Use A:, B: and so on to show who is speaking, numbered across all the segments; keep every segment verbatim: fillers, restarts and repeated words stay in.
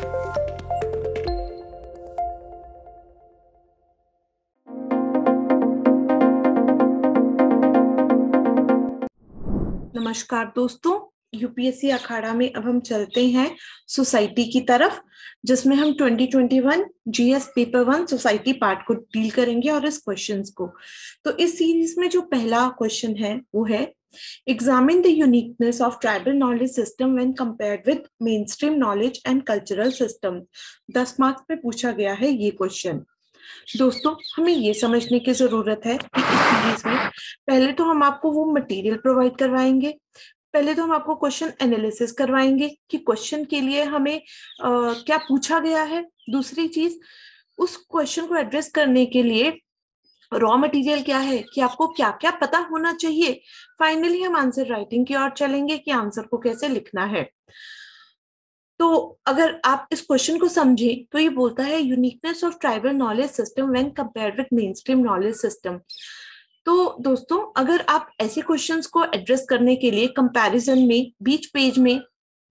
A: नमस्कार दोस्तों, यूपीएससी अखाड़ा में अब हम चलते हैं सोसाइटी की तरफ, जिसमें हम twenty twenty one GS paper one society part को डील करेंगे और इस क्वेश्चंस को। तो इस सीरीज में जो पहला क्वेश्चन है वो है examine the uniqueness of tribal knowledge system when compared with mainstream knowledge and cultural system. दस मार्क्स में पूछा गया है ये क्वेश्चन। दोस्तों, हमें ये समझने की जरूरत है कि इस सीरीज में पहले तो हम आपको वो मटेरियल प्रोवाइड करवाएंगे, पहले तो हम आपको क्वेश्चन एनालिसिस करवाएंगे कि क्वेश्चन के लिए हमें आ, क्या पूछा गया है। दूसरी चीज, उस क्वेश्चन को एड्रेस करने के लिए रॉ मटेरियल क्या है, कि आपको क्या क्या पता होना चाहिए। फाइनली हम आंसर राइटिंग की ओर चलेंगे कि आंसर को कैसे लिखना है। तो अगर आप इस क्वेश्चन को समझें तो ये बोलता है uniqueness of tribal knowledge system when compared with mainstream knowledge system. तो दोस्तों, अगर आप ऐसे क्वेश्चंस को एड्रेस करने के लिए कंपैरिजन में बीच पेज में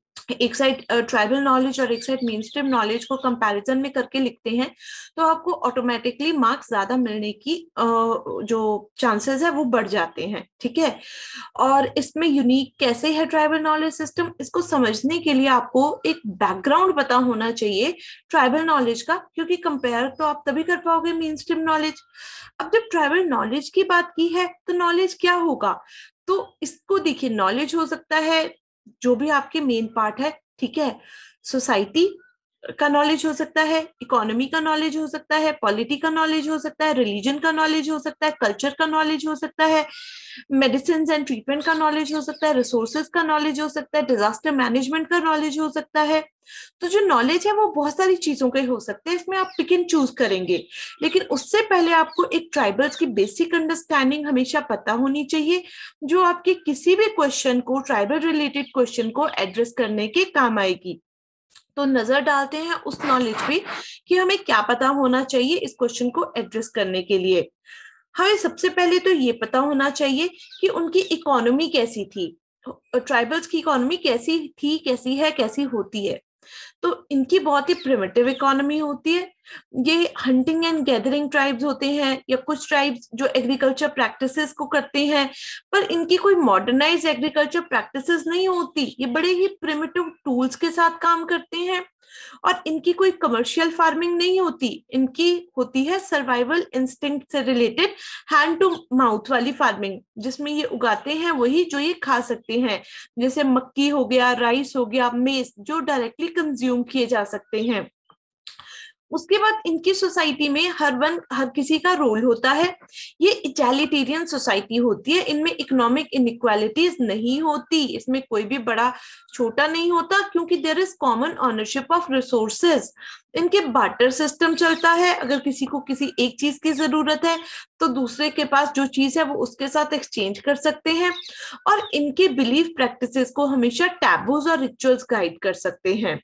A: एक साइड ट्राइबल नॉलेज और एक साइड मेन स्ट्रीम नॉलेज को कंपैरिजन में करके लिखते हैं तो आपको ऑटोमेटिकली मार्क्स ज्यादा मिलने की uh, जो चांसेस है वो बढ़ जाते हैं। ठीक है, और इसमें यूनिक कैसे है ट्राइबल नॉलेज सिस्टम, इसको समझने के लिए आपको एक बैकग्राउंड पता होना चाहिए ट्राइबल नॉलेज का, क्योंकि कंपेयर तो आप तभी कर पाओगे मेन स्ट्रीम नॉलेज। अब जब ट्राइबल नॉलेज की बात की है तो नॉलेज क्या होगा, तो इसको देखिए, नॉलेज हो सकता है जो भी आपके मेन पार्ट है। ठीक है, सोसाइटी का नॉलेज हो सकता है, इकोनॉमी का नॉलेज हो सकता है, पॉलिटी का नॉलेज हो सकता है, रिलीजन का नॉलेज हो सकता है, कल्चर का नॉलेज हो सकता है, मेडिसिन एंड ट्रीटमेंट का नॉलेज हो सकता है, रिसोर्सेज का नॉलेज हो सकता है, डिजास्टर मैनेजमेंट का नॉलेज हो सकता है। तो जो नॉलेज है वो बहुत सारी चीजों के हो सकते हैं, इसमें आप पिक एंड चूज करेंगे। लेकिन उससे पहले आपको एक ट्राइबल्स की बेसिक अंडरस्टैंडिंग हमेशा पता होनी चाहिए, जो आपके किसी भी क्वेश्चन को, ट्राइबल रिलेटेड क्वेश्चन को एड्रेस करने के काम आएगी। तो नजर डालते हैं उस नॉलेज पे कि हमें क्या पता होना चाहिए इस क्वेश्चन को एड्रेस करने के लिए। हमें सबसे पहले तो ये पता होना चाहिए कि उनकी इकोनॉमी कैसी थी, ट्राइबल्स की इकोनॉमी कैसी थी, कैसी है, कैसी होती है। तो इनकी बहुत ही प्रिमिटिव इकोनॉमी होती है। ये हंटिंग एंड गैदरिंग ट्राइब्स होते हैं, या कुछ ट्राइब्स जो एग्रीकल्चर प्रैक्टिसेस को करते हैं, पर इनकी कोई मॉडर्नाइज एग्रीकल्चर प्रैक्टिसेस नहीं होती। ये बड़े ही प्रिमिटिव टूल्स के साथ काम करते हैं, और इनकी कोई कमर्शियल फार्मिंग नहीं होती। इनकी होती है सर्वाइवल इंस्टिंक्ट से रिलेटेड हैंड टू माउथ वाली फार्मिंग, जिसमें ये उगाते हैं वही जो ये खा सकते हैं, जैसे मक्की हो गया, राइस हो गया, मेज, जो डायरेक्टली कंज्यूम किए जा सकते हैं। उसके बाद इनकी सोसाइटी में हर वन हर किसी का रोल होता है। ये इटैलिटेरियन सोसाइटी होती है, इनमें इकोनॉमिक इनइक्वालिटीज नहीं होती, इसमें कोई भी बड़ा छोटा नहीं होता, क्योंकि there is common ownership of resources. इनके बार्टर सिस्टम चलता है, अगर किसी को किसी एक चीज की जरूरत है तो दूसरे के पास जो चीज है वो उसके साथ एक्सचेंज कर सकते हैं, और इनके बिलीफ प्रैक्टिसेस को हमेशा टैबूज और रिचुअल्स गाइड कर सकते हैं।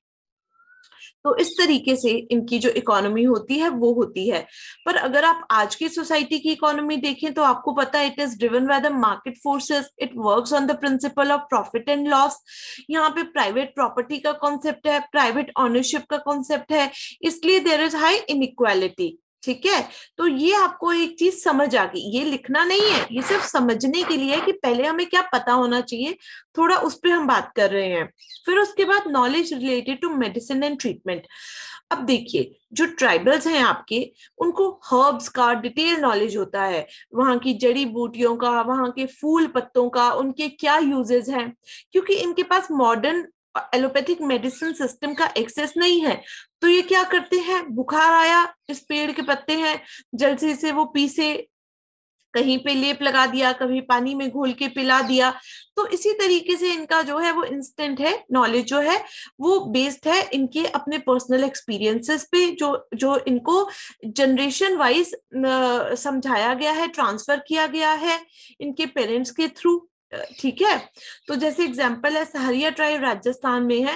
A: तो इस तरीके से इनकी जो इकोनॉमी होती है वो होती है। पर अगर आप आज की सोसाइटी की इकोनॉमी देखें तो आपको पता है, it is driven by the market forces, it works on the principle of profit and loss. यहाँ पे प्राइवेट प्रॉपर्टी का कॉन्सेप्ट है, प्राइवेट ऑनरशिप का कॉन्सेप्ट है, इसलिए देयर इज हाई इनइक्वालिटी। ठीक है, तो ये आपको एक चीज समझ आ गई, ये लिखना नहीं है, ये सिर्फ समझने के लिए है कि पहले हमें क्या पता होना चाहिए, थोड़ा उस पर हम बात कर रहे हैं। फिर उसके बाद knowledge related to medicine and treatment. अब देखिए, जो ट्राइबल्स हैं आपके, उनको हर्ब्स का डिटेल नॉलेज होता है, वहां की जड़ी बूटियों का, वहां के फूल पत्तों का, उनके क्या यूजेस हैं, क्योंकि इनके पास मॉडर्न एलोपैथिक मेडिसिन सिस्टम का एक्सेस नहीं है। तो ये क्या करते हैं, बुखार आया, इस पेड़ के पत्ते हैं, जल्दी से वो पीसे, कहीं पे लेप लगा दिया, कभी पानी में घोल के पिला दिया। तो इसी तरीके से इनका जो है वो इंस्टेंट है, नॉलेज जो है वो बेस्ड है इनके अपने पर्सनल एक्सपीरियंसेस पे, जो जो इनको जनरेशन वाइज समझाया गया है, ट्रांसफर किया गया है इनके पेरेंट्स के थ्रू। ठीक है, तो जैसे एग्जांपल है, सहरिया ट्राइब राजस्थान में है,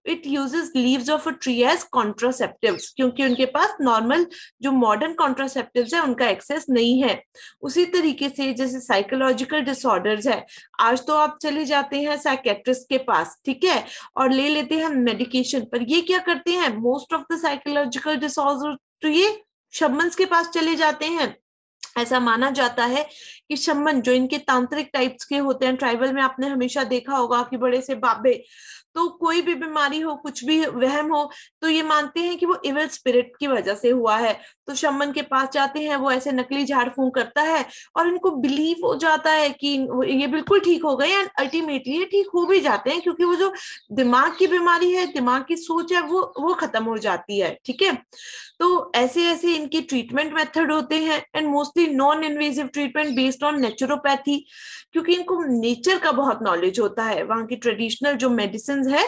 A: it uses leaves of a tree as contraceptives, क्योंकि उनके पास नॉर्मल जो मॉडर्न कॉन्ट्रासेप्टिव्स है उनका एक्सेस नहीं है। उसी तरीके से जैसे साइकोलॉजिकल डिसऑर्डर्स है, आज तो आप चले जाते हैं साइकेट्रिस्ट के पास, ठीक है, और ले लेते हैं मेडिकेशन, पर ये क्या करते हैं, most of the psychological disorder तो ये शमन्स के पास चले जाते हैं। ऐसा माना जाता है कि शमन जो इनके तांत्रिक टाइप्स के होते हैं, ट्राइबल में आपने हमेशा देखा होगा कि बड़े से बाबे, तो कोई भी बीमारी हो, कुछ भी वहम हो, तो ये मानते हैं कि वो इविल स्पिरिट की वजह से हुआ है, तो शमन के पास जाते हैं, वो ऐसे नकली झाड़ फूंक करता है और इनको बिलीव हो जाता है कि ये बिल्कुल ठीक हो गए, एंड अल्टीमेटली ये ठीक हो भी जाते हैं, क्योंकि वो जो दिमाग की बीमारी है, दिमाग की सोच है, वो वो खत्म हो जाती है, ठीक है। तो ऐसे ऐसे इनके ट्रीटमेंट मेथड होते हैं, and mostly non invasive treatment based on naturopathy, क्योंकि इनको नेचर का बहुत नॉलेज होता है, वहां की ट्रेडिशनल जो मेडिसिन है,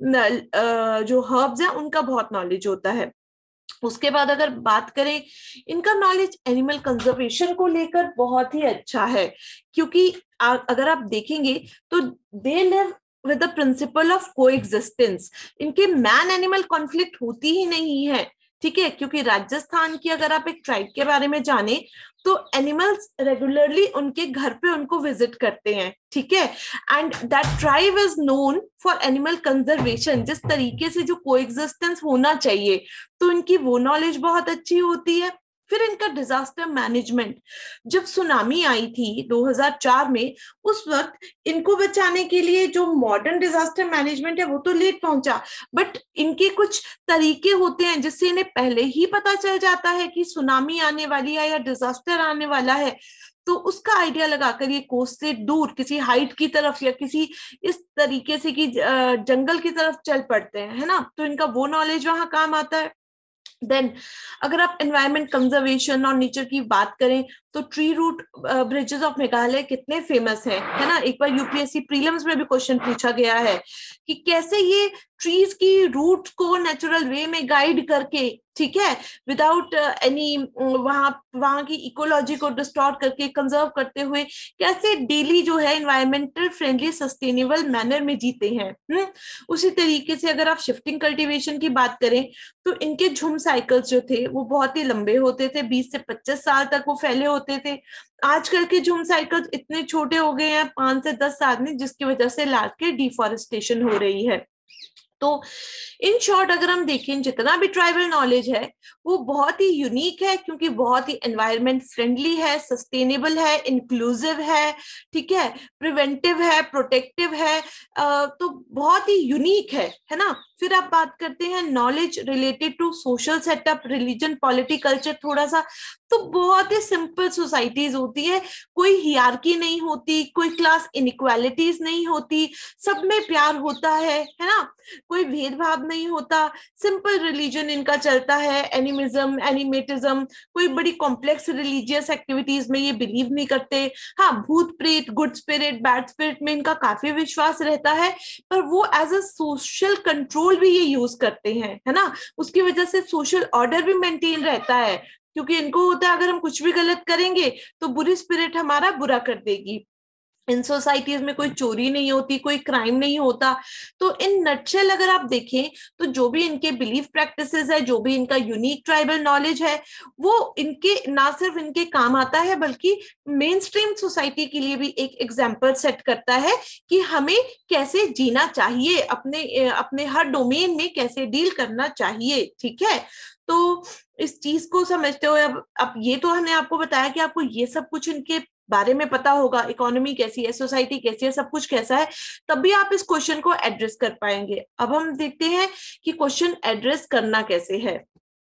A: जो हर्ब्स है, उनका बहुत नॉलेज होता है। उसके बाद अगर बात करें, इनका नॉलेज एनिमल कंजर्वेशन को लेकर बहुत ही अच्छा है, क्योंकि अगर आप देखेंगे तो they live with the principle of coexistence, इनके मैन एनिमल कॉन्फ्लिक्ट होती ही नहीं है, ठीक है, क्योंकि राजस्थान की अगर आप एक ट्राइब के बारे में जाने तो एनिमल्स रेगुलरली उनके घर पे उनको विजिट करते हैं, ठीक है, and that tribe is known for animal conservation, जिस तरीके से जो कोएग्जिस्टेंस होना चाहिए, तो इनकी वो नॉलेज बहुत अच्छी होती है। फिर इनका डिजास्टर मैनेजमेंट, जब सुनामी आई थी दो हज़ार चार में, उस वक्त इनको बचाने के लिए जो मॉडर्न डिजास्टर मैनेजमेंट है वो तो लेट पहुंचा, बट इनके कुछ तरीके होते हैं जिससे इन्हें पहले ही पता चल जाता है कि सुनामी आने वाली है या डिजास्टर आने वाला है, तो उसका आइडिया लगाकर ये कोस्ट से दूर किसी हाइट की तरफ या किसी इस तरीके से कि जंगल की तरफ चल पड़ते हैं, है ना, तो इनका वो नॉलेज वहां काम आता है। देन अगर आप एनवायरमेंट कंजर्वेशन और नेचर की बात करें तो tree root bridges of Meghalaya कितने फेमस हैं, है ना, एक बार यूपीएससी प्रीलिम्स में भी क्वेश्चन पूछा गया है कि कैसे ये ट्रीज की रूट को नेचुरल वे में गाइड करके, ठीक है, विदाउट एनी वहां वहां की इकोलॉजी को डिस्टॉर्ट करके कंजर्व करते हुए कैसे डेली जो है एनवायरमेंटल फ्रेंडली सस्टेनेबल मैनर में जीते हैं। हम्म उसी तरीके से अगर आप शिफ्टिंग कल्टीवेशन की बात करें तो इनके झुम साइकिल्स जो थे वो बहुत ही लंबे होते थे, बीस से पच्चीस साल तक वो फैले होते थे। आजकल के झुम साइकिल्स इतने छोटे हो गए हैं, पांच से दस साल में, जिसकी वजह से लार्ज के डिफॉरेस्टेशन हो रही है। तो इन शॉर्ट अगर हम देखें, जितना भी ट्राइबल नॉलेज है वो बहुत ही यूनिक है, क्योंकि बहुत ही एनवायरमेंट फ्रेंडली है, सस्टेनेबल है, इंक्लूसिव है, ठीक है, प्रिवेंटिव है, प्रोटेक्टिव है, तो बहुत ही यूनिक है, है ना। फिर आप बात करते हैं knowledge related to social setup, religion, polity, culture, थोड़ा सा, तो बहुत ही सिंपल सोसाइटीज होती है, कोई हियरकी नहीं होती, कोई क्लास इनइक्वालिटीज नहीं होती, सब में प्यार होता है, है ना, कोई भेदभाव नहीं होता, सिंपल रिलीजन इनका चलता है, एनिमिज्म, एनिमेटिज्म, कोई बड़ी कॉम्प्लेक्स रिलीजियस एक्टिविटीज में ये बिलीव नहीं करते। हाँ, भूत प्रेत, गुड स्पिरिट, बैड स्पिरिट में इनका काफी विश्वास रहता है, पर वो एज अ सोशल कंट्रोल भी ये यूज करते हैं, है ना, उसकी वजह से सोशल ऑर्डर भी मेंटेन रहता है, क्योंकि इनको होता है अगर हम कुछ भी गलत करेंगे तो बुरी स्पिरिट हमारा बुरा कर देगी। इन सोसाइटीज में कोई चोरी नहीं होती, कोई क्राइम नहीं होता। तो इन नटशेल अगर आप देखें तो जो भी इनके बिलीफ प्रैक्टिसेस है, जो भी इनका यूनिक ट्राइबल नॉलेज है, वो इनके ना सिर्फ इनके काम आता है बल्कि मेन स्ट्रीम सोसाइटी के लिए भी एक एग्जाम्पल सेट करता है कि हमें कैसे जीना चाहिए, अपने अपने हर डोमेन में कैसे डील करना चाहिए, ठीक है। तो इस चीज को समझते हुए अब अब ये तो हमने आपको बताया कि आपको ये सब कुछ इनके बारे में पता होगा, इकोनॉमी कैसी है, सोसाइटी कैसी है, सब कुछ कैसा है, तभी आप इस क्वेश्चन को एड्रेस कर पाएंगे। अब हम देखते हैं कि क्वेश्चन एड्रेस करना कैसे है,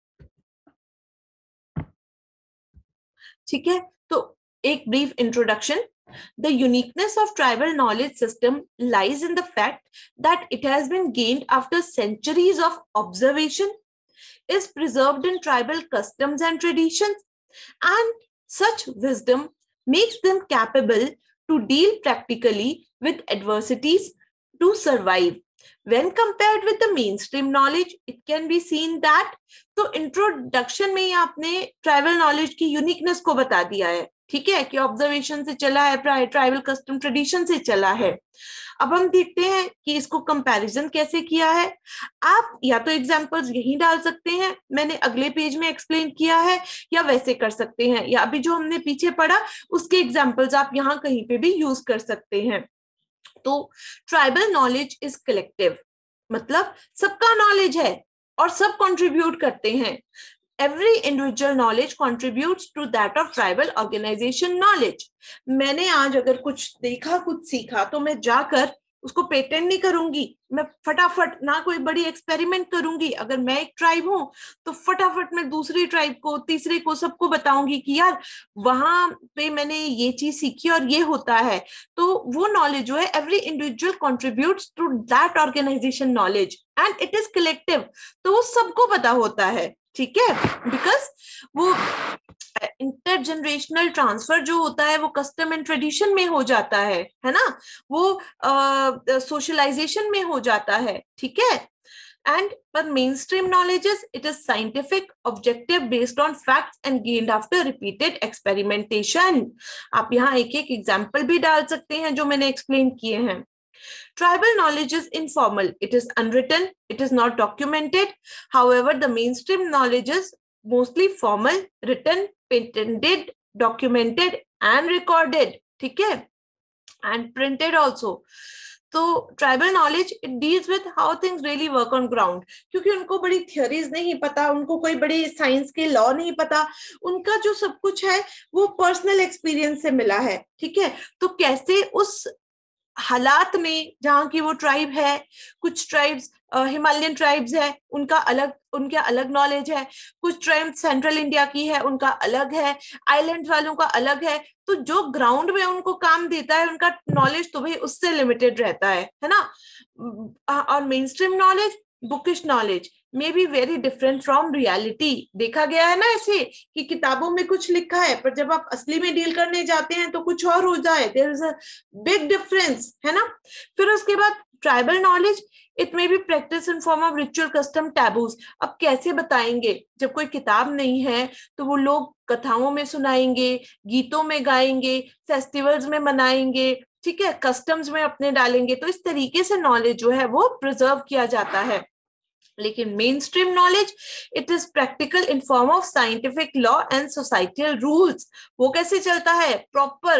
A: ठीक है। तो एक brief introduction. The uniqueness of tribal knowledge system lies in the fact that it has been gained after centuries of observation, is preserved in tribal customs and traditions, and such wisdom makes them capable to deal practically with adversities to survive. When compared with the mainstream knowledge, it can be seen that, तो introduction में ही आपने tribal knowledge की uniqueness को बता दिया है, ठीक है, कि ऑब्जर्वेशन से चला है, ट्राइबल कस्टम ट्रेडिशन से चला है। अब हम देखते हैं कि इसको कंपैरिजन कैसे किया है। आप या तो एग्जांपल्स यही डाल सकते हैं, मैंने अगले पेज में एक्सप्लेन किया है, या वैसे कर सकते हैं, या अभी जो हमने पीछे पढ़ा उसके एग्जांपल्स आप यहाँ कहीं पे भी यूज कर सकते हैं। तो ट्राइबल नॉलेज इज कलेक्टिव, मतलब सबका नॉलेज है और सब कंट्रीब्यूट करते हैं। Every individual knowledge contributes to that of tribal organization knowledge. मैंने आज अगर कुछ देखा, कुछ सीखा, तो मैं जाकर उसको पेटेंट नहीं करूंगी, मैं फटाफट ना कोई बड़ी एक्सपेरिमेंट करूंगी। अगर मैं एक ट्राइब हूं तो फटाफट मैं दूसरी ट्राइब को, तीसरे को, सबको बताऊंगी कि यार वहां पे मैंने ये चीज सीखी और ये होता है। तो वो नॉलेज जो है, every individual contributes to that organization knowledge and it is collective, तो वो सबको पता होता है, ठीक है। बिकॉज वो इंटरजेनरेशनल ट्रांसफर जो होता है वो कस्टम एंड ट्रेडिशन में हो जाता है है ना, वो सोशलाइजेशन uh, में हो जाता है, ठीक है। एंड पर mainstream knowledge is it is scientific, objective, based on facts and gained after repeated experimentation. आप यहाँ एक एक एग्जाम्पल भी डाल सकते हैं जो मैंने एक्सप्लेन किए हैं। Tribal knowledge is informal. It is unwritten. It is not documented. However, the mainstream knowledge is mostly formal, written, patented, documented, and recorded. ठीक है? And printed also. तो tribal knowledge it deals with how things really work on ground, क्योंकि उनको बड़ी theories नहीं पता, उनको कोई बड़ी साइंस के लॉ नहीं पता, उनका जो सब कुछ है वो पर्सनल एक्सपीरियंस से मिला है, ठीक है। तो कैसे उस हालात में जहाँ की वो ट्राइब है, कुछ ट्राइब्स हिमालयन ट्राइब्स है, उनका अलग उनके अलग नॉलेज है, कुछ ट्राइब सेंट्रल इंडिया की है, उनका अलग है, आइलैंड वालों का अलग है। तो जो ग्राउंड में उनको काम देता है उनका नॉलेज तो भाई उससे लिमिटेड रहता है है ना। और mainstream knowledge, bookish knowledge may be very different from reality. देखा गया है ना ऐसे कि किताबों में कुछ लिखा है पर जब आप असली में डील करने जाते हैं तो कुछ और हो जाए, there is a big difference, है ना। फिर उसके बाद tribal knowledge, it may be practice in form of ritual, custom, taboos. अब कैसे बताएंगे जब कोई किताब नहीं है, तो वो लोग कथाओं में सुनाएंगे, गीतों में गाएंगे, फेस्टिवल्स में मनाएंगे, ठीक है, कस्टम्स में अपने डालेंगे। तो इस तरीके से नॉलेज जो है वो प्रिजर्व किया जाता है। लेकिन mainstream knowledge it is practical in form of scientific law and societal rules. वो कैसे चलता है, प्रॉपर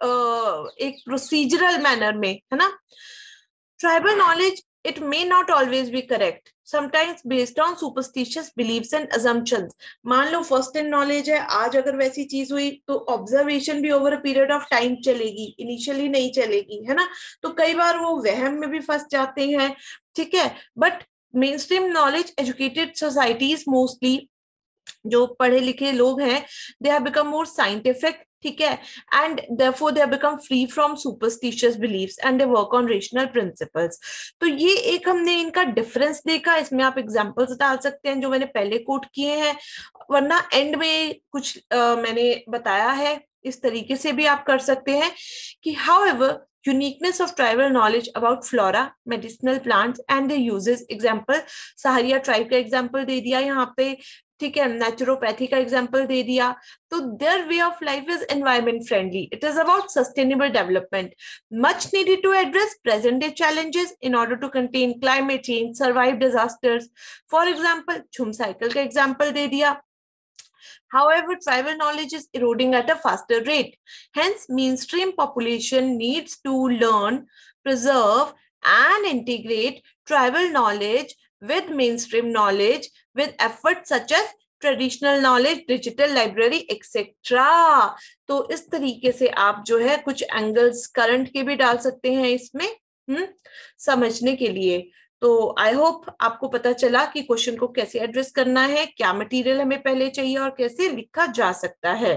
A: एक प्रोसीजरल मैनर में, है ना। Tribal knowledge it may not always be correct, sometimes based on superstitious beliefs and assumptions. मान लो first hand knowledge है, आज अगर वैसी चीज हुई तो ऑब्जर्वेशन भी over a period of time चलेगी, इनिशियली नहीं चलेगी, है ना। तो कई बार वो वहम में भी फंस जाते हैं, ठीक है। But mainstream knowledge, educated societies mostly जो पढ़े लिखे लोग हैं, they have become more scientific, ठीक है, and therefore they have become free from superstitious beliefs and they work on rational principles. तो ये एक हमने इनका डिफरेंस देखा। इसमें आप एग्जांपल्स डाल सकते हैं जो मैंने पहले कोट किए हैं, वरना एंड में कुछ uh, मैंने बताया है, इस तरीके से भी आप कर सकते हैं कि however uniqueness of tribal knowledge about flora, medicinal plants and their uses, example Sahariya tribe का एग्जाम्पल दे दिया यहाँ पे, ठीक है, नेचुरोपैथी का एग्जाम्पल दे दिया। तो their way of life is environment friendly, it is about sustainable development, much needed to address present day challenges in order to contain climate change, survive disasters. For example jhum cycle का example दे दिया। However, tribal knowledge is eroding at a faster rate. Hence, mainstream population needs to learn, preserve, and integrate tribal knowledge with mainstream knowledge with efforts such as traditional knowledge, digital library etcetera. तो इस तरीके से आप जो है कुछ angles current के भी डाल सकते हैं इसमें, हम्म समझने के लिए। तो आई होप आपको पता चला कि क्वेश्चन को कैसे एड्रेस करना है, क्या मटेरियल हमें पहले चाहिए और कैसे लिखा जा सकता है।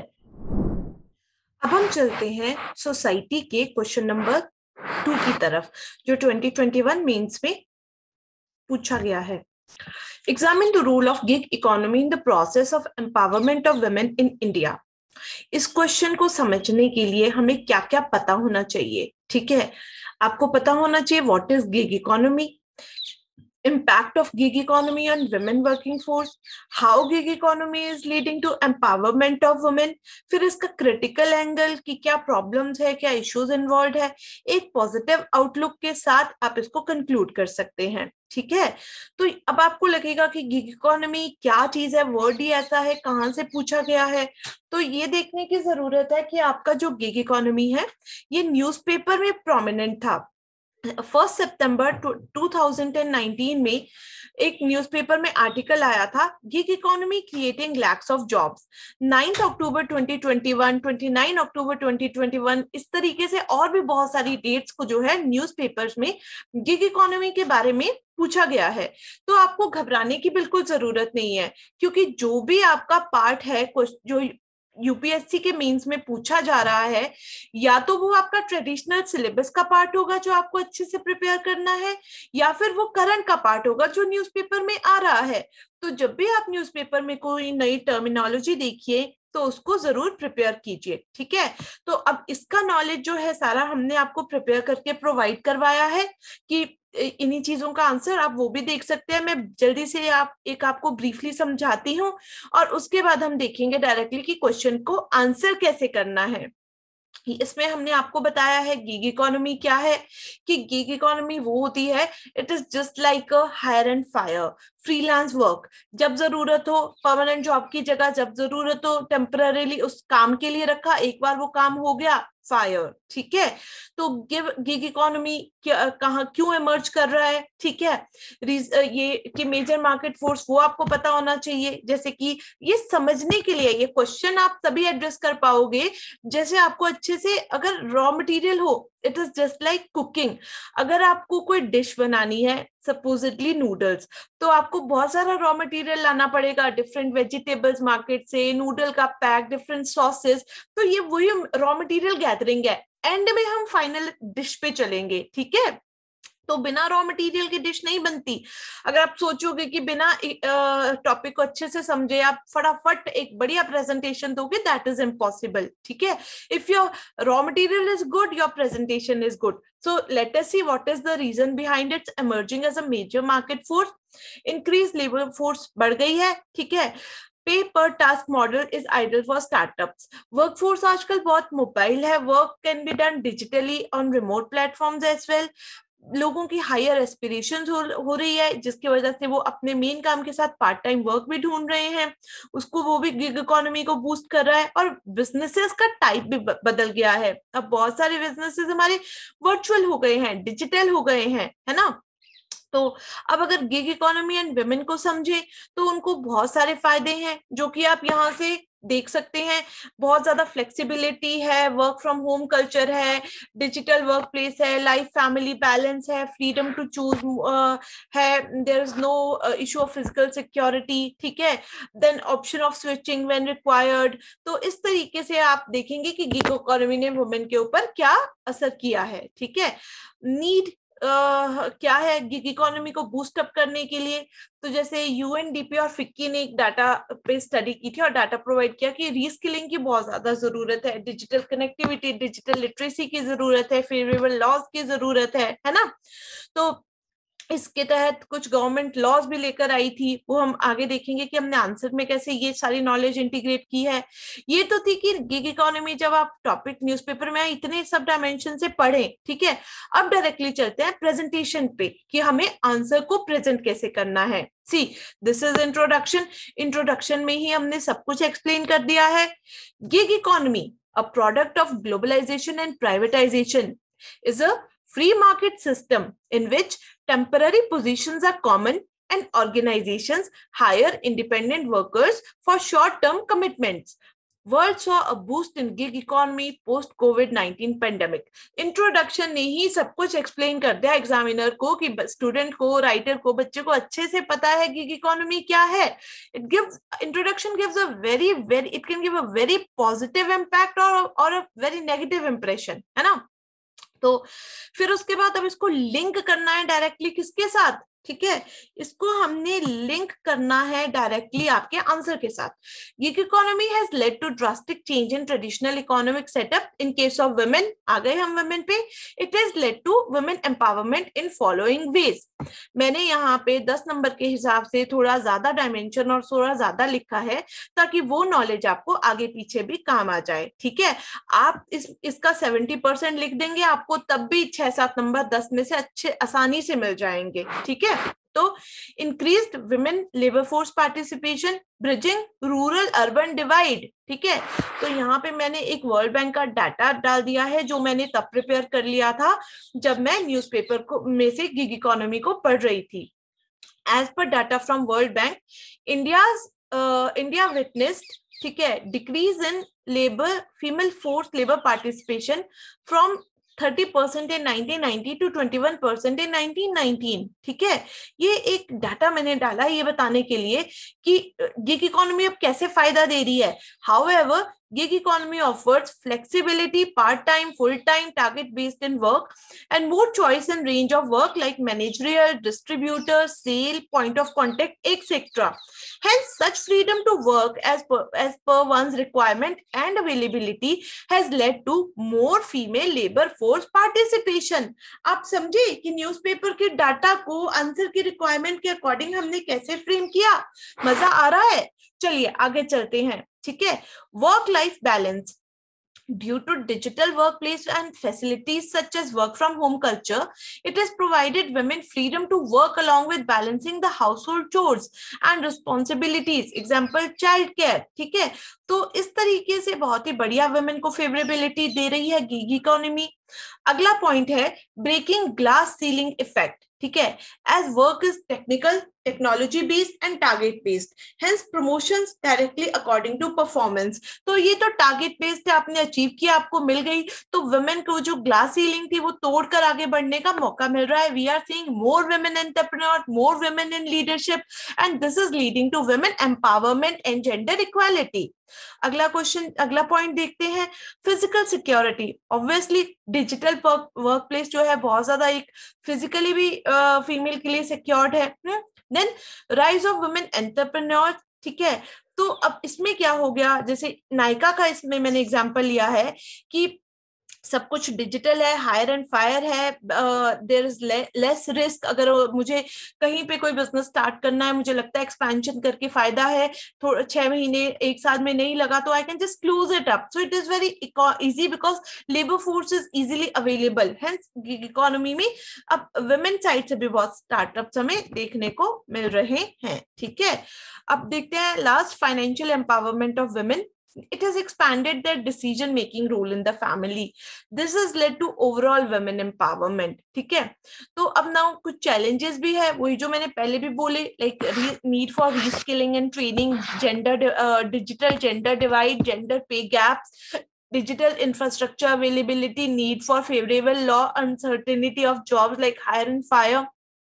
A: अब हम चलते हैं सोसाइटी के क्वेश्चन नंबर टू की तरफ, जो ट्वेंटी ट्वेंटी वन मेंस में पूछा गया है। Examine the role of gig economy in the process of empowerment of women in India. इस क्वेश्चन को समझने के लिए हमें क्या क्या पता होना चाहिए, ठीक है। आपको पता होना चाहिए what is gig economy, impact of gig economy on women working force, how gig economy is leading to empowerment of women, फिर इसका critical angle कि क्या problems है, क्या issues involved है, एक positive outlook के साथ आप इसको conclude कर सकते हैं. ठीक है, तो अब आपको लगेगा कि गिग इकोनॉमी क्या चीज है, वर्ड ही ऐसा है, कहाँ से पूछा गया है. तो ये देखने की जरूरत है कि आपका जो गिग इकोनॉमी है ये न्यूज़पेपर में प्रोमिनेंट था. फर्स्ट सितंबर टू थाउजेंड नाइनटीन में एक न्यूज़पेपर में आर्टिकल आया था, gig economy creating lakhs of jobs. Ninth October twenty twenty one, twenty nine October twenty twenty one, इस तरीके से और भी बहुत सारी डेट्स को जो है न्यूज़पेपर्स में गिग इकोनॉमी के बारे में पूछा गया है. तो आपको घबराने की बिल्कुल जरूरत नहीं है, क्योंकि जो भी आपका पार्ट है जो यूपीएससी के मेंस में पूछा जा रहा है, या तो वो आपका ट्रेडिशनल सिलेबस का पार्ट होगा जो आपको अच्छे से प्रिपेयर करना है, या फिर वो करंट का पार्ट होगा जो न्यूज़पेपर में आ रहा है. तो जब भी आप न्यूज़पेपर में कोई नई टर्मिनोलॉजी देखिए तो उसको जरूर प्रिपेयर कीजिए. ठीक है, तो अब इसका नॉलेज जो है सारा हमने आपको प्रिपेयर करके प्रोवाइड करवाया है कि इन्हीं चीजों का आंसर आप वो भी देख सकते हैं. मैं जल्दी से आप एक आपको ब्रीफली समझाती हूँ और उसके बाद हम देखेंगे डायरेक्टली कि क्वेश्चन को आंसर कैसे करना है. इसमें हमने आपको बताया है गिग इकोनॉमी क्या है, कि गिग इकोनॉमी वो होती है, it is just like a hire and fire, freelance work. जब जरूरत हो परमानेंट जॉब की जगह, जब जरूरत हो टेम्पररीली उस काम के लिए रखा, एक बार वो काम हो गया फायर. ठीक है, तो गिव गिग इकोनॉमी कहाँ क्यों इमर्ज कर रहा है. ठीक है, ये कि मेजर मार्केट फोर्स वो आपको पता होना चाहिए. जैसे कि ये समझने के लिए ये क्वेश्चन आप तभी एड्रेस कर पाओगे जैसे आपको अच्छे से, अगर रॉ मटेरियल हो, it is just like cooking. अगर आपको कोई डिश बनानी है, सपोजिटली नूडल्स, तो आपको बहुत सारा रॉ मटेरियल लाना पड़ेगा, डिफरेंट वेजिटेबल्स मार्केट से, नूडल का पैक, डिफरेंट सॉसेस. तो ये वही रॉ मटेरियल गैदरिंग है. एंड में हम फाइनल डिश पे चलेंगे. ठीक है, तो बिना रॉ मटेरियल की डिश नहीं बनती. अगर आप सोचोगे कि बिना टॉपिक को अच्छे से समझे आप फटाफट एक बढ़िया प्रेजेंटेशन दोगे, दैट इज इम्पॉसिबल. ठीक है, if your raw material is good, your presentation is good. So let us see what is the reason behind its emerging as a major market force. Increase labour force बढ़ गई है. ठीक है, pay per task model is ideal for startups. Workforce आजकल बहुत mobile है, work can be done digitally on remote platforms as well. लोगों की हायर एस्पिरेशंस हो, हो रही है, जिसकी वजह से वो अपने मेन काम के साथ पार्ट टाइम वर्क भी ढूंढ रहे हैं. उसको वो भी गिग इकोनॉमी को बूस्ट कर रहा है. और बिजनेसेस का टाइप भी बदल गया है. अब बहुत सारे बिजनेसेस हमारे वर्चुअल हो गए हैं, डिजिटल हो गए हैं, है ना. तो अब अगर गिग इकोनॉमी एंड वुमेन को समझे तो उनको बहुत सारे फायदे हैं जो कि आप यहाँ से देख सकते हैं. बहुत ज्यादा फ्लेक्सिबिलिटी है, वर्क फ्रॉम होम कल्चर है, डिजिटल वर्क प्लेस है, लाइफ फैमिली बैलेंस है, फ्रीडम टू चूज है, there is no issue of physical security. ठीक है, then option of switching when required. तो इस तरीके से आप देखेंगे कि गिग इकोनॉमी ने वुमेन के ऊपर क्या असर किया है. ठीक है, नीड Uh, क्या है गिग इकोनॉमी को बूस्ट अप करने के लिए. तो जैसे यूएनडीपी और फिक्की ने एक डाटा पे स्टडी की थी और डाटा प्रोवाइड किया कि रीस्किलिंग की बहुत ज्यादा जरूरत है, डिजिटल कनेक्टिविटी, डिजिटल लिटरेसी की जरूरत है, फेवरेबल लॉज की जरूरत है है ना. तो इसके तहत कुछ गवर्नमेंट लॉज भी लेकर आई थी, वो हम आगे देखेंगे कि हमने आंसर में कैसे ये सारी नॉलेज इंटीग्रेट की है. ये तो थी कि गिग इकोनॉमी जब आप टॉपिक न्यूज़पेपर में इतने सब डायमेंशन से पढ़े. ठीक है, अब डायरेक्टली चलते हैं प्रेजेंटेशन पे कि हमें आंसर को प्रेजेंट कैसे करना है. See this is introduction. Introduction में ही हमने सब कुछ एक्सप्लेन कर दिया है. Gig economy, a product of globalisation and privatisation, is a free market system in which temporary positions are common and organizations hire independent workers for short-term commitments. World saw a boost in gig economy post Covid nineteen pandemic. Introduction ने ही सब कुछ explain कर दिया examiner को कि student को, writer को, बच्चे को अच्छे से पता है गिग इकोनॉमी क्या है. It gives introduction gives a very very it can give a very positive impact और और अ वेरी नेगेटिव इंप्रेशन, है ना. तो फिर उसके बाद अब इसको लिंक करना है डायरेक्टली किसके साथ, ठीक है, इसको हमने लिंक करना है डायरेक्टली आपके आंसर के साथ। Gig economy has led to drastic change in traditional economic setup in case of women. आ गए हम वुमेन पे। It has led to women empowerment in following ways. मैंने यहाँ पे दस नंबर के हिसाब से थोड़ा ज्यादा डायमेंशन और थोड़ा ज्यादा लिखा है ताकि वो नॉलेज आपको आगे पीछे भी काम आ जाए। ठीक है, आप इस इसका सेवेंटी परसेंट लिख देंगे, आपको तब भी छह सात नंबर दस में से अच्छे आसानी से मिल जाएंगे। ठीक है, तो increased women labour force participation, bridging rural urban divide. ठीक है, तो यहाँ पे मैंने एक वर्ल्ड बैंक का डाटा डाल दिया है जो मैंने तब प्रिपेयर कर लिया था जब मैं न्यूज़पेपर को में से गिग इकोनॉमी को पढ़ रही थी। As per data from World Bank, India's India witnessed, ठीक है, decrease in labour female force labour participation from thirty percent in nineteen ninety to twenty one percent in nineteen nineteen. ठीक है, ये एक डाटा मैंने डाला ये बताने के लिए कि गिग इकोनॉमी अब कैसे फायदा दे रही है। However, gig economy offers flexibility, part-time, full-time, target-based in work, and more choice and range of work like managerial, distributor, sale, point of contact, et cetera. Hence, such freedom to work as per, as per one's requirement and availability has led to more female labor force participation. आप समझे कि newspaper के data को answer की requirement के according हमने कैसे frame किया? मजा आ रहा है? चलिए आगे चलते हैं। ठीक है, work life balance. Due to digital workplace and facilities such as work from home culture, it has provided women freedom to work along with balancing the household chores and responsibilities. Example, child care. ठीक है, तो इस तरीके से बहुत ही बढ़िया women को फेवरेबिलिटी दे रही है गिग इकोनॉमी। अगला पॉइंट है ब्रेकिंग ग्लास सीलिंग इफेक्ट। ठीक है, as work is technical, technology based and target based, hence promotions directly according to performance. तो ये तो टारगेट बेस्ड है, आपने अचीव किया, आपको मिल गई, तो वुमेन को जो ग्लास सीलिंग थी वो तोड़कर आगे बढ़ने का मौका मिल रहा है। We are seeing more women entrepreneur, more women in leadership, and this is leading to women empowerment and gender equality. अगला क्वेश्चन, अगला पॉइंट देखते हैं, physical security. Obviously digital work place जो है बहुत ज्यादा एक फिजिकली भी फीमेल uh, के लिए सिक्योर्ड है। Then rise of women entrepreneur. ठीक है, तो अब इसमें क्या हो गया, जैसे नायका का इसमें मैंने एग्जांपल लिया है कि सब कुछ डिजिटल है, हायर एंड फायर है, देयर इज लेस रिस्क। अगर मुझे कहीं पे कोई बिजनेस स्टार्ट करना है, मुझे लगता है एक्सपेंशन करके फायदा है, थोड़ा छह महीने एक साल में नहीं लगा तो I can just close it up. So it is very easy because labour force is easily available. Hence gig economy में अब वुमेन साइड से भी बहुत स्टार्टअप्स हमें देखने को मिल रहे हैं। ठीक है, अब देखते हैं last, financial empowerment of women. It has expanded their decision making role in the family. This has led to overall women empowerment. ठीक है, तो अब ना कुछ challenges भी है, वही जो मैंने पहले भी बोले, like need for reskilling and training, gender uh, digital gender divide, gender pay gaps, digital infrastructure availability, need for favorable law, uncertainty of jobs like hire and fire.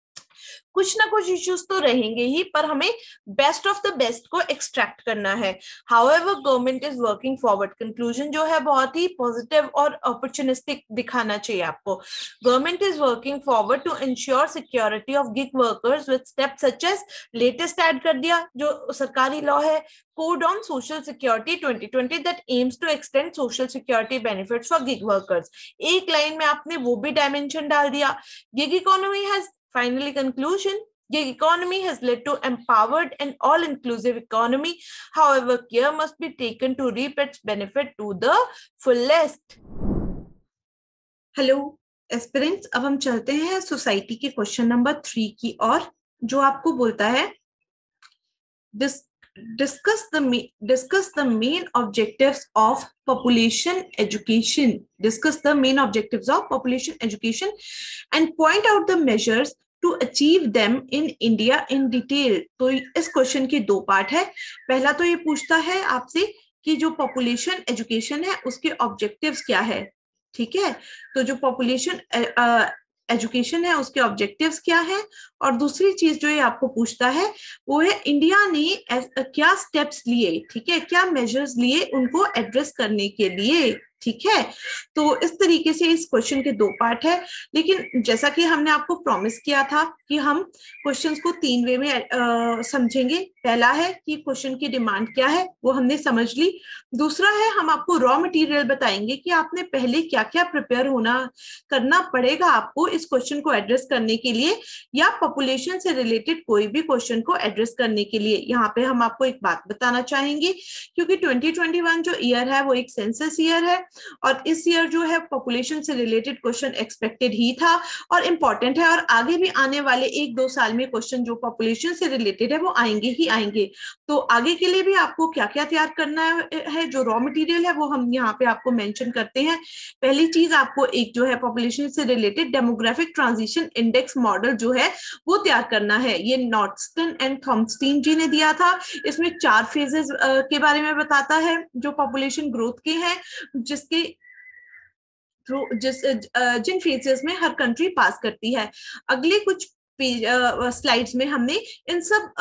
A: कुछ ना कुछ इश्यूज तो रहेंगे ही, पर हमें बेस्ट ऑफ द बेस्ट को extract करना है। However government is working forward. Conclusion जो है बहुत ही पॉजिटिव और अपॉर्चुनिस्टिक दिखाना चाहिए आपको। Government is working forward to ensure security of gig workers with steps such as, latest add कर दिया जो सरकारी लॉ है, Code on Social Security twenty twenty that aims to extend social security benefits for gig workers. एक line में आपने वो भी डायमेंशन डाल दिया। Gig economy has finally conclusion. Gig economy has led to empowered and all-inclusive economy. However, care must be taken to reap its benefit to the fullest. Hello, aspirants. अब हम चलते हैं सोसाइटी के क्वेश्चन नंबर थ्री की और, जो आपको बोलता है this discuss the discuss the main objectives of population education discuss the main objectives of population education and point out the measures to achieve them in India in detail. तो इस question के दो पार्ट है। पहला तो ये पूछता है आपसे कि जो पॉपुलेशन एजुकेशन है उसके ऑब्जेक्टिव्स क्या है। ठीक है, तो जो पॉपुलेशन एजुकेशन है उसके ऑब्जेक्टिव्स क्या है और दूसरी चीज जो ये आपको पूछता है वो है इंडिया ने क्या स्टेप्स लिए, ठीक है, क्या मेजर्स लिए उनको एड्रेस करने के लिए, ठीक है। तो इस तरीके से इस क्वेश्चन के दो पार्ट है, लेकिन जैसा कि हमने आपको प्रॉमिस किया था कि हम क्वेश्चंस को तीन वे में आ, समझेंगे। पहला है कि क्वेश्चन की डिमांड क्या है, वो हमने समझ ली। दूसरा है हम आपको रॉ मटेरियल बताएंगे कि आपने पहले क्या क्या प्रिपेयर होना करना पड़ेगा आपको इस क्वेश्चन को एड्रेस करने के लिए, या पॉपुलेशन से रिलेटेड कोई भी क्वेश्चन को एड्रेस करने के लिए। यहाँ पे हम आपको एक बात बताना चाहेंगे, क्योंकि ट्वेंटी ट्वेंटी वन जो ईयर है वो एक सेंसस ईयर है, और इस ईयर जो है पॉपुलेशन से रिलेटेड क्वेश्चन एक्सपेक्टेड ही था और इंपॉर्टेंट है, और आगे भी आने वाले एक दो साल में क्वेश्चन जो पॉपुलेशन से रिलेटेड है वो आएंगे ही आएंगे। तो आगे के लिए भी आपको क्या क्या तैयार करना है, जो रॉ मटेरियल है वो हम यहाँ पे आपको मेंशन करते हैं। पहली चीज आपको एक जो है पॉपुलेशन से related demographic transition index model जो है वो तैयार करना है। ये नॉर्थस्टन एंड थॉम्पस्टीन जी ने दिया था। इसमें चार फेजेस के बारे में बताता है जो पॉपुलेशन ग्रोथ के हैं, जिसके थ्रू जिस जिन फेजेस में हर कंट्री पास करती है। अगले कुछ स्लाइड्स में हमने इन सब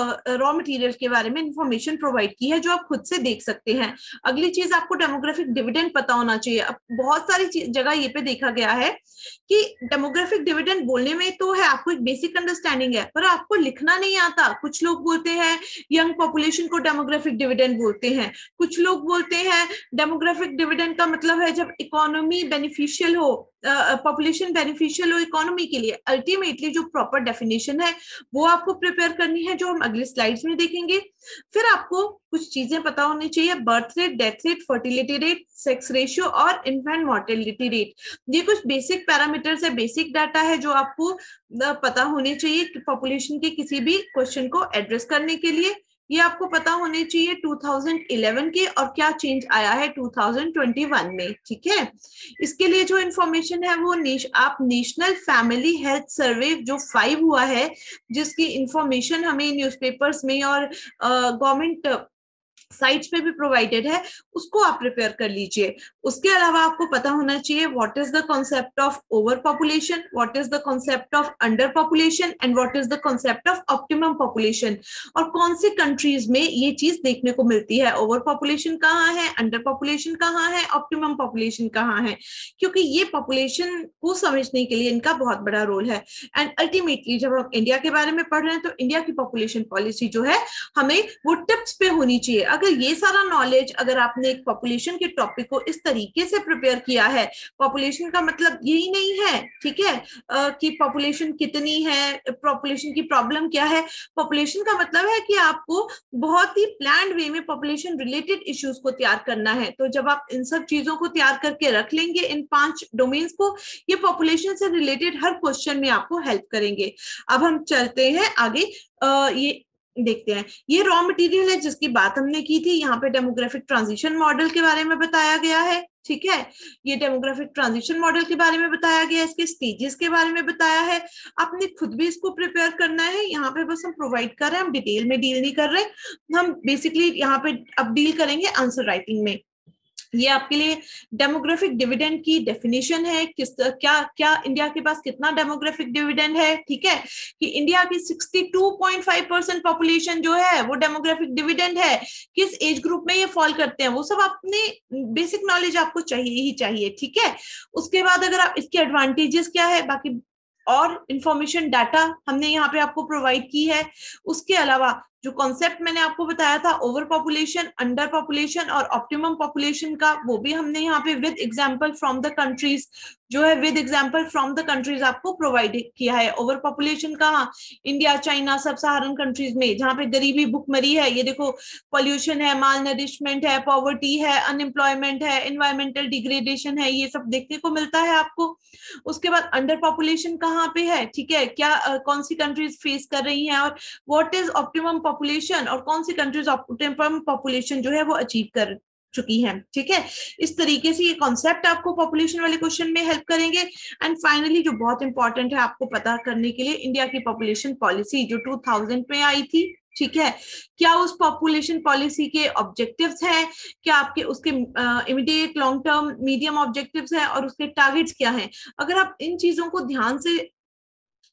A: रॉ मटेरियल के बारे में इंफॉर्मेशन प्रोवाइड की है जो आप खुद से देख सकते हैं। अगली चीज आपको डेमोग्राफिक डिविडेंड पता होना चाहिए। अब बहुत सारी जगह ये पे देखा गया है कि डेमोग्राफिक डिविडेंड बोलने में तो है, आपको एक बेसिक अंडरस्टैंडिंग है, पर आपको लिखना नहीं आता। कुछ लोग बोलते हैं यंग पॉपुलेशन को डेमोग्राफिक डिविडेंड बोलते हैं, कुछ लोग बोलते हैं डेमोग्राफिक डिविडेंड का मतलब है जब इकोनॉमी बेनिफिशियल हो, पॉपुलेशन बेनिफिशियल हो इकोनॉमी के लिए। अल्टीमेटली जो प्रॉपर डेफिनेशन है वो आपको प्रिपेयर करनी है, जो हम अगले स्लाइड्स में देखेंगे। फिर आपको कुछ चीजें पता होनी चाहिए, birth rate, death rate, fertility rate, sex ratio और इन्फेंट मोर्टेलिटी रेट। ये कुछ बेसिक पैरामीटर्स है, बेसिक डाटा है जो आपको पता होने चाहिए कि पॉपुलेशन के किसी भी क्वेश्चन को एड्रेस करने के लिए। ये आपको पता होने चाहिए टू थाउजेंड इलेवन के, और क्या चेंज आया है टू थाउजेंड ट्वेंटी वन में, ठीक है। इसके लिए जो इन्फॉर्मेशन है वो नेश, आप नेशनल फैमिली हेल्थ सर्वे जो फाइव हुआ है, जिसकी इंफॉर्मेशन हमें न्यूज़पेपर्स में और गवर्नमेंट साइट्स पे भी प्रोवाइडेड है, उसको आप प्रिपेयर कर लीजिए। उसके अलावा आपको पता होना चाहिए what is the concept of over population, what is the concept of under population and what is the concept of optimum population, और कौन सी कंट्रीज में ये चीज देखने को मिलती है। ओवर पॉपुलेशन कहाँ है, अंडर पॉपुलेशन कहाँ है, ऑप्टिमम पॉपुलेशन कहाँ है, क्योंकि ये पॉपुलेशन को समझने के लिए इनका बहुत बड़ा रोल है। एंड अल्टीमेटली जब हम इंडिया के बारे में पढ़ रहे हैं तो इंडिया की पॉपुलेशन पॉलिसी जो है हमें वो टिप्स पे होनी चाहिए। अगर ये सारा नॉलेज, अगर आपने एक पॉपुलेशन के टॉपिक को इस तरीके से प्रिपेयर किया है, पॉपुलेशन का मतलब यही नहीं है, ठीक है, आ, कि पॉपुलेशन कितनी है, पॉपुलेशन की प्रॉब्लम क्या है। पॉपुलेशन का मतलब है कि आपको बहुत ही प्लान्ड वे में पॉपुलेशन रिलेटेड इश्यूज को तैयार करना है। तो जब आप इन सब चीजों को तैयार करके रख लेंगे, इन पांच डोमेन्स को, ये पॉपुलेशन से रिलेटेड हर क्वेश्चन में आपको हेल्प करेंगे। अब हम चलते हैं आगे, आ, ये देखते हैं। ये रॉ मटेरियल है जिसकी बात हमने की थी। यहाँ पे डेमोग्राफिक ट्रांजिशन मॉडल के बारे में बताया गया है, ठीक है। ये डेमोग्राफिक ट्रांजिशन मॉडल के बारे में बताया गया है, इसके स्टेजेस के बारे में बताया है। आपने खुद भी इसको प्रिपेयर करना है। यहाँ पे बस हम प्रोवाइड कर रहे हैं, हम डिटेल में डील नहीं कर रहे, हम बेसिकली यहाँ पे अब डील करेंगे आंसर राइटिंग में। ये आपके लिए डेमोग्राफिक डिविडेंड की डेफिनेशन है, किस क्या क्या इंडिया के पास कितना डेमोग्राफिक डिविडेंड है, ठीक है, कि इंडिया की sixty two point five percent population जो है वो डेमोग्राफिक डिविडेंड है। किस एज ग्रुप में ये फॉल करते हैं वो सब अपने बेसिक नॉलेज आपको चाहिए ही चाहिए, ठीक है। उसके बाद अगर आप इसके एडवांटेजेस क्या है, बाकी और इंफॉर्मेशन डाटा हमने यहाँ पे आपको प्रोवाइड की है। उसके अलावा जो कॉन्सेप्ट मैंने आपको बताया था ओवर पॉपुलेशन, अंडर पॉपुलेशन और ऑप्टिमम पॉपुलेशन का, वो भी हमने यहाँ पे with example from the countries जो है with example from the countries आपको प्रोवाइड किया है। ओवर पॉपुलेशन कहाँ, India, China, sub Saharan countries में जहाँ पे गरीबी भुखमरी है, ये देखो पॉल्यूशन है, माल नरिशमेंट है, पॉवर्टी है, अनएम्प्लॉयमेंट है, एनवायरमेंटल डिग्रेडेशन है, ये सब देखने को मिलता है आपको। उसके बाद अंडर पॉपुलेशन कहाँ पे है, ठीक है, क्या uh, कौन सी कंट्रीज फेस कर रही हैं, और व्हाट इज ऑप्टिमम पॉपुलेशन, और कौन सी कंट्रीज ऑप्टिमम पॉपुलेशन जो है वो अचीव कर चुकी हैं, ठीक है। इस तरीके से ये कॉन्सेप्ट आपको पॉपुलेशन वाले क्वेश्चन में हेल्प करेंगे। एंड फाइनली जो बहुत इंपॉर्टेंट है आपको पता करने के लिए, इंडिया की पॉपुलेशन पॉलिसी जो टू थाउजेंड में आई थी, ठीक है, क्या उस पॉपुलेशन पॉलिसी के ऑब्जेक्टिव्स हैं, क्या आपके उसके immediate, long term, medium objectives हैं, और उसके टारगेट्स क्या हैं। अगर आप इन चीजों को ध्यान से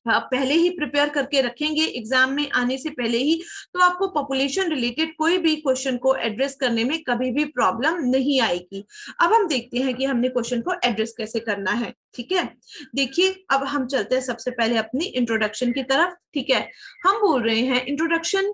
A: आप पहले ही प्रिपेयर करके रखेंगे एग्जाम में आने से पहले ही, तो आपको पॉपुलेशन रिलेटेड कोई भी क्वेश्चन को एड्रेस करने में कभी भी प्रॉब्लम नहीं आएगी। अब हम देखते हैं कि हमने क्वेश्चन को एड्रेस कैसे करना है। ठीक है, देखिए अब हम चलते हैं सबसे पहले अपनी इंट्रोडक्शन की तरफ। ठीक है, हम बोल रहे हैं इंट्रोडक्शन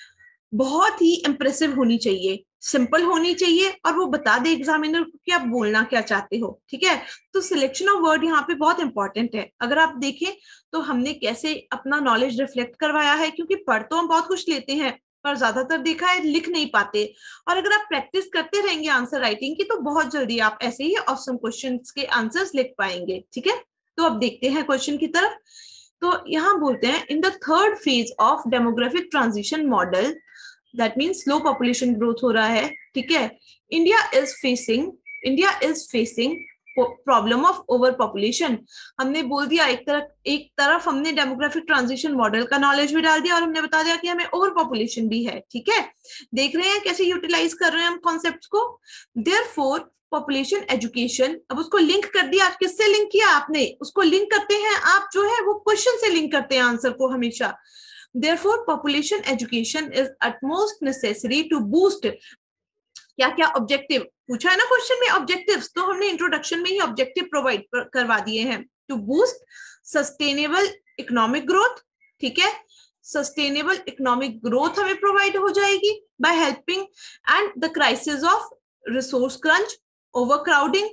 A: बहुत ही इंप्रेसिव होनी चाहिए, सिंपल होनी चाहिए, और वो बता दे एग्जामिनर को कि आप बोलना क्या चाहते हो। ठीक है, तो सिलेक्शन ऑफ वर्ड यहाँ पे बहुत इंपॉर्टेंट है। अगर आप देखें तो हमने कैसे अपना नॉलेज रिफ्लेक्ट करवाया है, क्योंकि पढ़ तो हम बहुत कुछ लेते हैं पर ज्यादातर देखा है लिख नहीं पाते, और अगर आप प्रैक्टिस करते रहेंगे आंसर राइटिंग की तो बहुत जल्दी आप ऐसे ही ऑसम क्वेश्चंस के आंसर्स लिख पाएंगे। ठीक है, तो अब देखते हैं क्वेश्चन की तरफ। तो यहाँ बोलते हैं in the third phase of demographic transition model, that means slow population growth हो रहा है। ठीक है, India is facing India is facing problem of over population. हमने बोल दिया एक तरफ एक तरफ हमने डेमोग्राफिक ट्रांजिशन मॉडल का नॉलेज भी डाल दिया और हमने बता दिया कि हमें ओवर पॉपुलेशन भी है। ठीक है, देख रहे हैं कैसे यूटिलाइज कर रहे हैं हम कॉन्सेप्ट्स को। देयरफॉर पॉपुलेशन एजुकेशन, अब उसको लिंक कर दिया। किससे लिंक किया आपने? उसको लिंक करते हैं आप जो है वो क्वेश्चन से लिंक करते हैं आंसर को हमेशा। Therefore, population education is utmost necessary to boost, क्या क्या ऑब्जेक्टिव पूछा है ना क्वेश्चन में, ऑब्जेक्टिव्स, तो हमने इंट्रोडक्शन में ही ऑब्जेक्टिव प्रोवाइड करवा दिए हैं। To boost sustainable economic growth. ठीक है, सस्टेनेबल इकोनॉमिक ग्रोथ हमें प्रोवाइड हो जाएगी by helping end the crisis of resource crunch, overcrowding,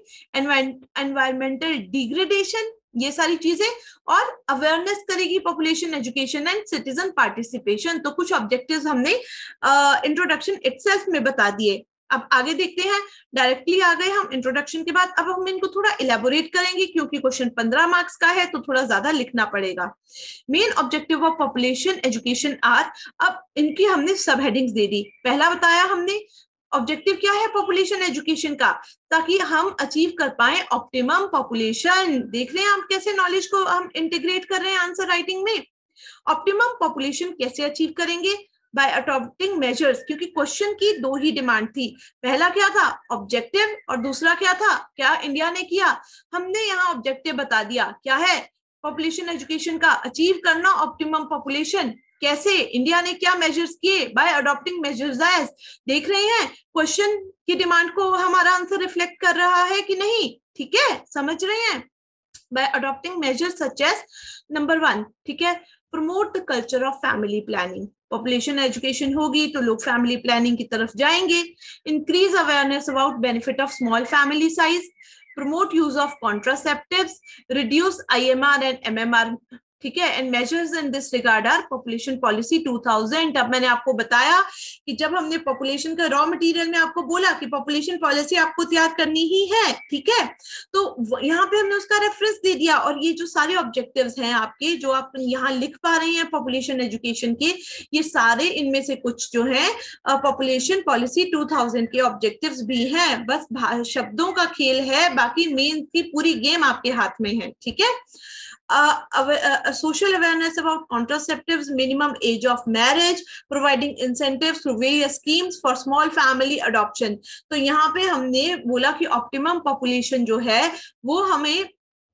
A: environmental degradation, ये सारी चीजें, और अवेयरनेस करेगी population education and citizen participation. तो कुछ ऑब्जेक्टिव्स हमने इंट्रोडक्शन इटसेल्फ में बता दिए। अब आगे देखते हैं, डायरेक्टली आ गए हम इंट्रोडक्शन के बाद। अब हम इनको थोड़ा इलेबोरेट करेंगे क्योंकि क्वेश्चन पंद्रह मार्क्स का है तो थोड़ा ज्यादा लिखना पड़ेगा। Main objective of population education are, अब इनकी हमने सब हेडिंग्स दे दी। पहला बताया हमने ऑब्जेक्टिव क्या है पॉपुलेशन एजुकेशन का, ताकि हम अचीव कर पाए ऑप्टिमम पॉपुलेशन। देख रहे हैं हम कैसे नॉलेज को हम इंटीग्रेट कर रहे हैं आंसर राइटिंग में। ऑप्टिमम पॉपुलेशन कैसे अचीव करेंगे? बाय अडॉप्टिंग मेजर्स, क्योंकि क्वेश्चन की दो ही डिमांड थी, पहला क्या था ऑब्जेक्टिव और दूसरा क्या था, क्या इंडिया ने किया, हमने यहाँ ऑब्जेक्टिव बता दिया क्या है पॉपुलेशन एजुकेशन का, अचीव करना ऑप्टिमम पॉपुलेशन। कैसे? इंडिया ने क्या मेजर्स किए? By adopting measures as. देख रहे हैं क्वेश्चन की डिमांड को हमारा आंसर रिफ्लेक्ट कर रहा है कि नहीं? ठीक है, समझ रहे हैं? By adopting measures such as, number one, ठीक है, promote the culture of family planning. Population education होगी तो लोग फैमिली प्लानिंग की तरफ जाएंगे। Increase awareness about benefit of small family size, promote use of contraceptives, reduce I M R and M M R. ठीक है, and measures in this regard are population policy two thousand. अब मैंने आपको बताया कि जब हमने पॉपुलेशन का रॉ मटेरियल में आपको बोला कि पॉपुलेशन पॉलिसी आपको तैयार करनी ही है, ठीक है, तो यहाँ पे हमने उसका रेफरेंस दे दिया। और ये जो सारे ऑब्जेक्टिव्स हैं आपके जो आप यहाँ लिख पा रहे हैं पॉपुलेशन एजुकेशन के, ये सारे इनमें से कुछ जो है पॉपुलेशन पॉलिसी टू थाउजेंड के ऑब्जेक्टिव्स भी हैं। बस शब्दों का खेल है, बाकी मेन की पूरी गेम आपके हाथ में है। ठीक है, Uh, uh, social awareness about contraceptives, minimum age of marriage, providing incentives through various schemes for small family adoption। तो यहाँ पे हमने बोला कि optimum population जो है वो हमें,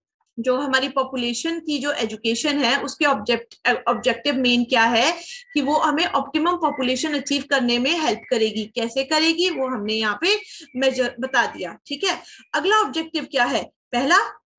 A: जो हमारी पॉपुलेशन की जो एजुकेशन है उसके ऑब्जेक्ट ऑब्जेक्टिव मेन क्या है कि वो हमें ऑप्टिमम पॉपुलेशन अचीव करने में हेल्प करेगी। कैसे करेगी वो हमने यहाँ पे मेजर बता दिया। ठीक है, अगला ऑब्जेक्टिव क्या है? पहला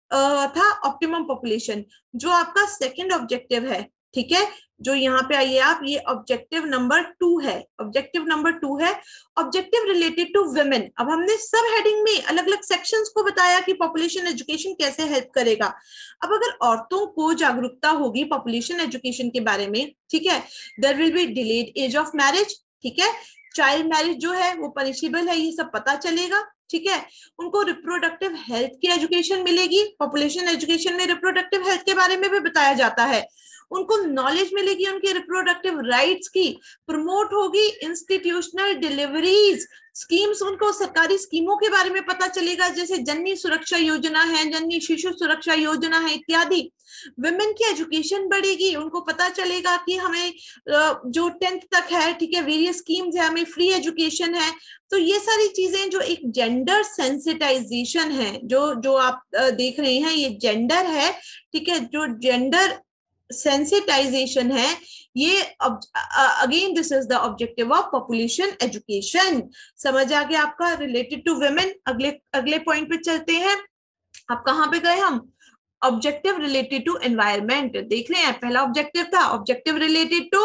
A: था ऑप्टिमम पॉपुलेशन, जो आपका सेकंड ऑब्जेक्टिव है। ठीक है, जो यहाँ पे आइए आप, ये ऑब्जेक्टिव नंबर टू है। ऑब्जेक्टिव नंबर टू है ऑब्जेक्टिव रिलेटेड टू वुमेन। अब हमने सब हेडिंग में अलग अलग सेक्शंस को बताया कि पॉपुलेशन एजुकेशन कैसे हेल्प करेगा। अब अगर औरतों को जागरूकता होगी पॉपुलेशन एजुकेशन के बारे में, ठीक है, there will be delayed age of marriage. ठीक है, चाइल्ड मैरिज जो है वो पनिशेबल है, ये सब पता चलेगा। ठीक है, उनको रिप्रोडक्टिव हेल्थ की एजुकेशन मिलेगी। पॉपुलेशन एजुकेशन में रिप्रोडक्टिव हेल्थ के बारे में भी बताया जाता है। उनको नॉलेज मिलेगी उनके रिप्रोडक्टिव राइट्स की। प्रमोट होगी इंस्टीट्यूशनल डिलीवरीज स्कीम्स, उनको सरकारी स्कीमों के बारे में पता चलेगा, जैसे जननी सुरक्षा योजना है, जननी शिशु सुरक्षा योजना है इत्यादि। विमेन की एजुकेशन बढ़ेगी, उनको पता चलेगा कि हमें जो टेंथ तक है, ठीक है, वेरियस स्कीम्स है, हमें फ्री एजुकेशन है। तो ये सारी चीजें जो एक जेंडर सेंसिटाइजेशन है, जो जो आप देख रहे हैं ये जेंडर है। ठीक है, जो जेंडर सेंसिटाइजेशन है ये, again this is the objective of population education. समझ आ गया आपका रिलेटेड टू वुमेन। अगले अगले पॉइंट पे चलते हैं। अब कहाँ पे गए हम? ऑब्जेक्टिव रिलेटेड टू एनवायरमेंट देख रहे हैं। पहला ऑब्जेक्टिव था objective related to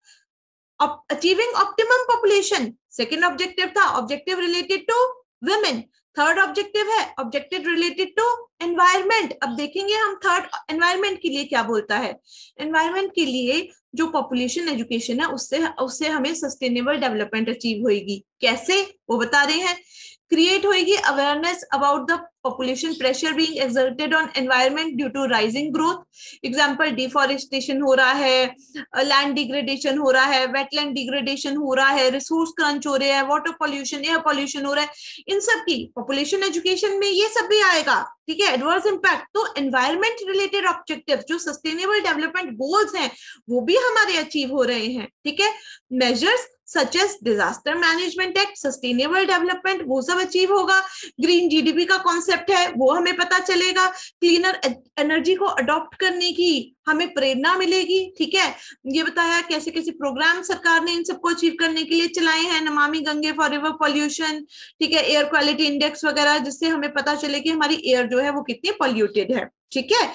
A: achieving optimum population, second objective था objective related to women, third objective है ऑब्जेक्टिव रिलेटेड टू एनवायरमेंट। अब देखेंगे हम थर्ड एनवायरमेंट के लिए क्या बोलता है। एनवायरमेंट के लिए जो पॉपुलेशन एजुकेशन है उससे उससे हमें सस्टेनेबल डेवलपमेंट अचीव होगी। कैसे वो बता रहे हैं। क्रिएट होगी awareness about the population pressure being exerted on environment due to rising growth, example deforestation हो रहा है, land degradation हो रहा है, wetland degradation हो रहा है, resource crunch हो रहा है, water pollution, air pollution हो रहा है। इन सब की population education में ये सब भी आएगा, ठीक है। एडवर्स इम्पैक्ट, तो एनवायरमेंट रिलेटेड ऑब्जेक्टिव जो सस्टेनेबल डेवलपमेंट गोल्स हैं वो भी हमारे अचीव हो रहे हैं, ठीक है। Measures such as disaster management act, sustainable development वो सब अचीव होगा। ग्रीन जीडीपी का कॉन्सेप्ट है वो हमें पता चलेगा। क्लीनर एनर्जी को अडॉप्ट करने की हमें प्रेरणा मिलेगी, ठीक है। ये बताया कैसे कैसे प्रोग्राम सरकार ने इन सबको अचीव करने के लिए चलाए हैं, Namami Gange for river pollution, ठीक है, एयर क्वालिटी इंडेक्स वगैरह, जिससे हमें पता चले कि हमारी एयर जो है वो कितनी पॉल्यूटेड है, ठीक है।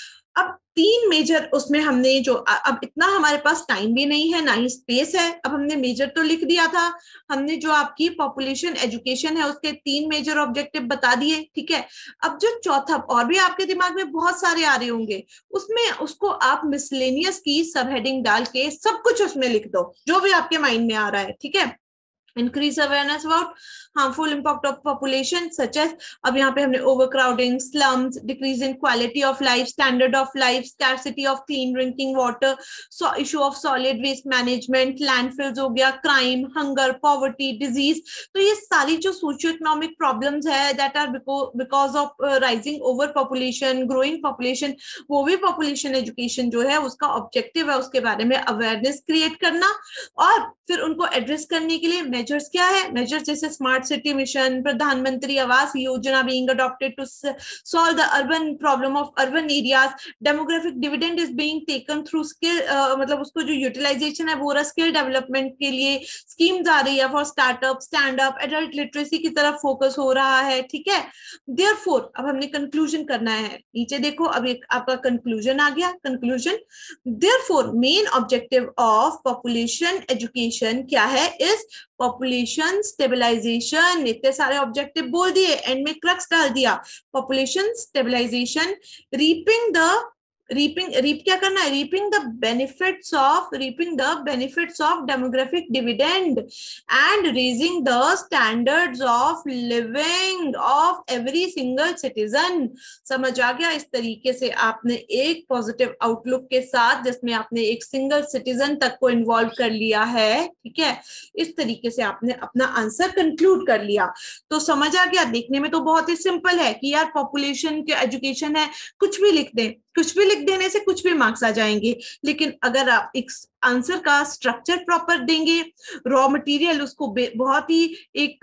A: अब तीन मेजर उसमें हमने जो, अब इतना हमारे पास टाइम भी नहीं है ना ही स्पेस है, अब हमने मेजर तो लिख दिया था, हमने जो आपकी पॉपुलेशन एजुकेशन है उसके तीन मेजर ऑब्जेक्टिव बता दिए, ठीक है। अब जो चौथा, और भी आपके दिमाग में बहुत सारे आ रहे होंगे, उसमें उसको आप मिसलेनियस की सब हेडिंग डाल के सब कुछ उसमें लिख दो जो भी आपके माइंड में आ रहा है, ठीक है। increase awareness about harmful impact of population such as, अब यहाँ पे हमने overcrowding, slums, decrease in quality of life, standard of life, scarcity of clean drinking water, so issue of solid waste management, landfills हो गया, crime, hunger, poverty, disease। तो ये सारी जो socio economic problems है that are because of uh, rising over population, growing population, वो भी population education जो है उसका objective है, उसके बारे में awareness create करना और फिर उनको एड्रेस करने के लिए मेजर्स क्या है। मेजर्स जैसे smart city mission, Pradhan Mantri Awas Yojana being adopted to solve the urban problem of urban areas, demographic dividend is being taken through skill, मतलब उसको जो यूटिलाइजेशन है वो स्किल डेवलपमेंट के लिए स्कीम्स आ रही है for startup, stand up, adult literacy की तरफ फोकस हो रहा है, ठीक है। देयरफॉर अब हमने कंक्लूजन करना है, नीचे देखो अब एक आपका कंक्लूजन आ गया। Conclusion, therefore main objective of population education क्या है, इज पॉपुलेशन स्टेबलाइजेशन। इतने सारे ऑब्जेक्टिव बोल दिए, एंड में क्रक्स डाल दिया, population stabilisation, reaping the reaping reap क्या करना है, reaping the benefits of reaping the benefits of demographic dividend and raising the standards of living of every single citizen. समझ आ गया। इस तरीके से आपने एक पॉजिटिव आउटलुक के साथ, जिसमें आपने एक सिंगल सिटीजन तक को इन्वॉल्व कर लिया है, ठीक है, इस तरीके से आपने अपना आंसर कंक्लूड कर लिया। तो समझ आ गया। देखने में तो बहुत ही सिंपल है कि यार पॉपुलेशन के एजुकेशन है, कुछ भी लिख दें, कुछ भी लिख देने से कुछ भी मार्क्स आ जाएंगे, लेकिन अगर आप एक आंसर का स्ट्रक्चर प्रॉपर देंगे, रॉ मटेरियल उसको बहुत ही एक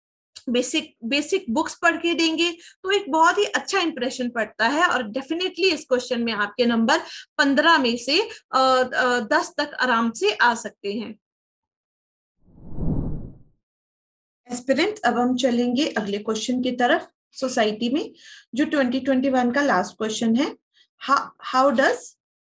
A: बेसिक बेसिक बुक्स पढ़ के देंगे, तो एक बहुत ही अच्छा इंप्रेशन पड़ता है और डेफिनेटली इस क्वेश्चन में आपके नंबर पंद्रह में से आ, आ, दस तक आराम से आ सकते हैं। एस्पिरेंट, अब हम चलेंगे अगले क्वेश्चन की तरफ। सोसाइटी में जो ट्वेंटी ट्वेंटी वन का लास्ट क्वेश्चन है, How, how does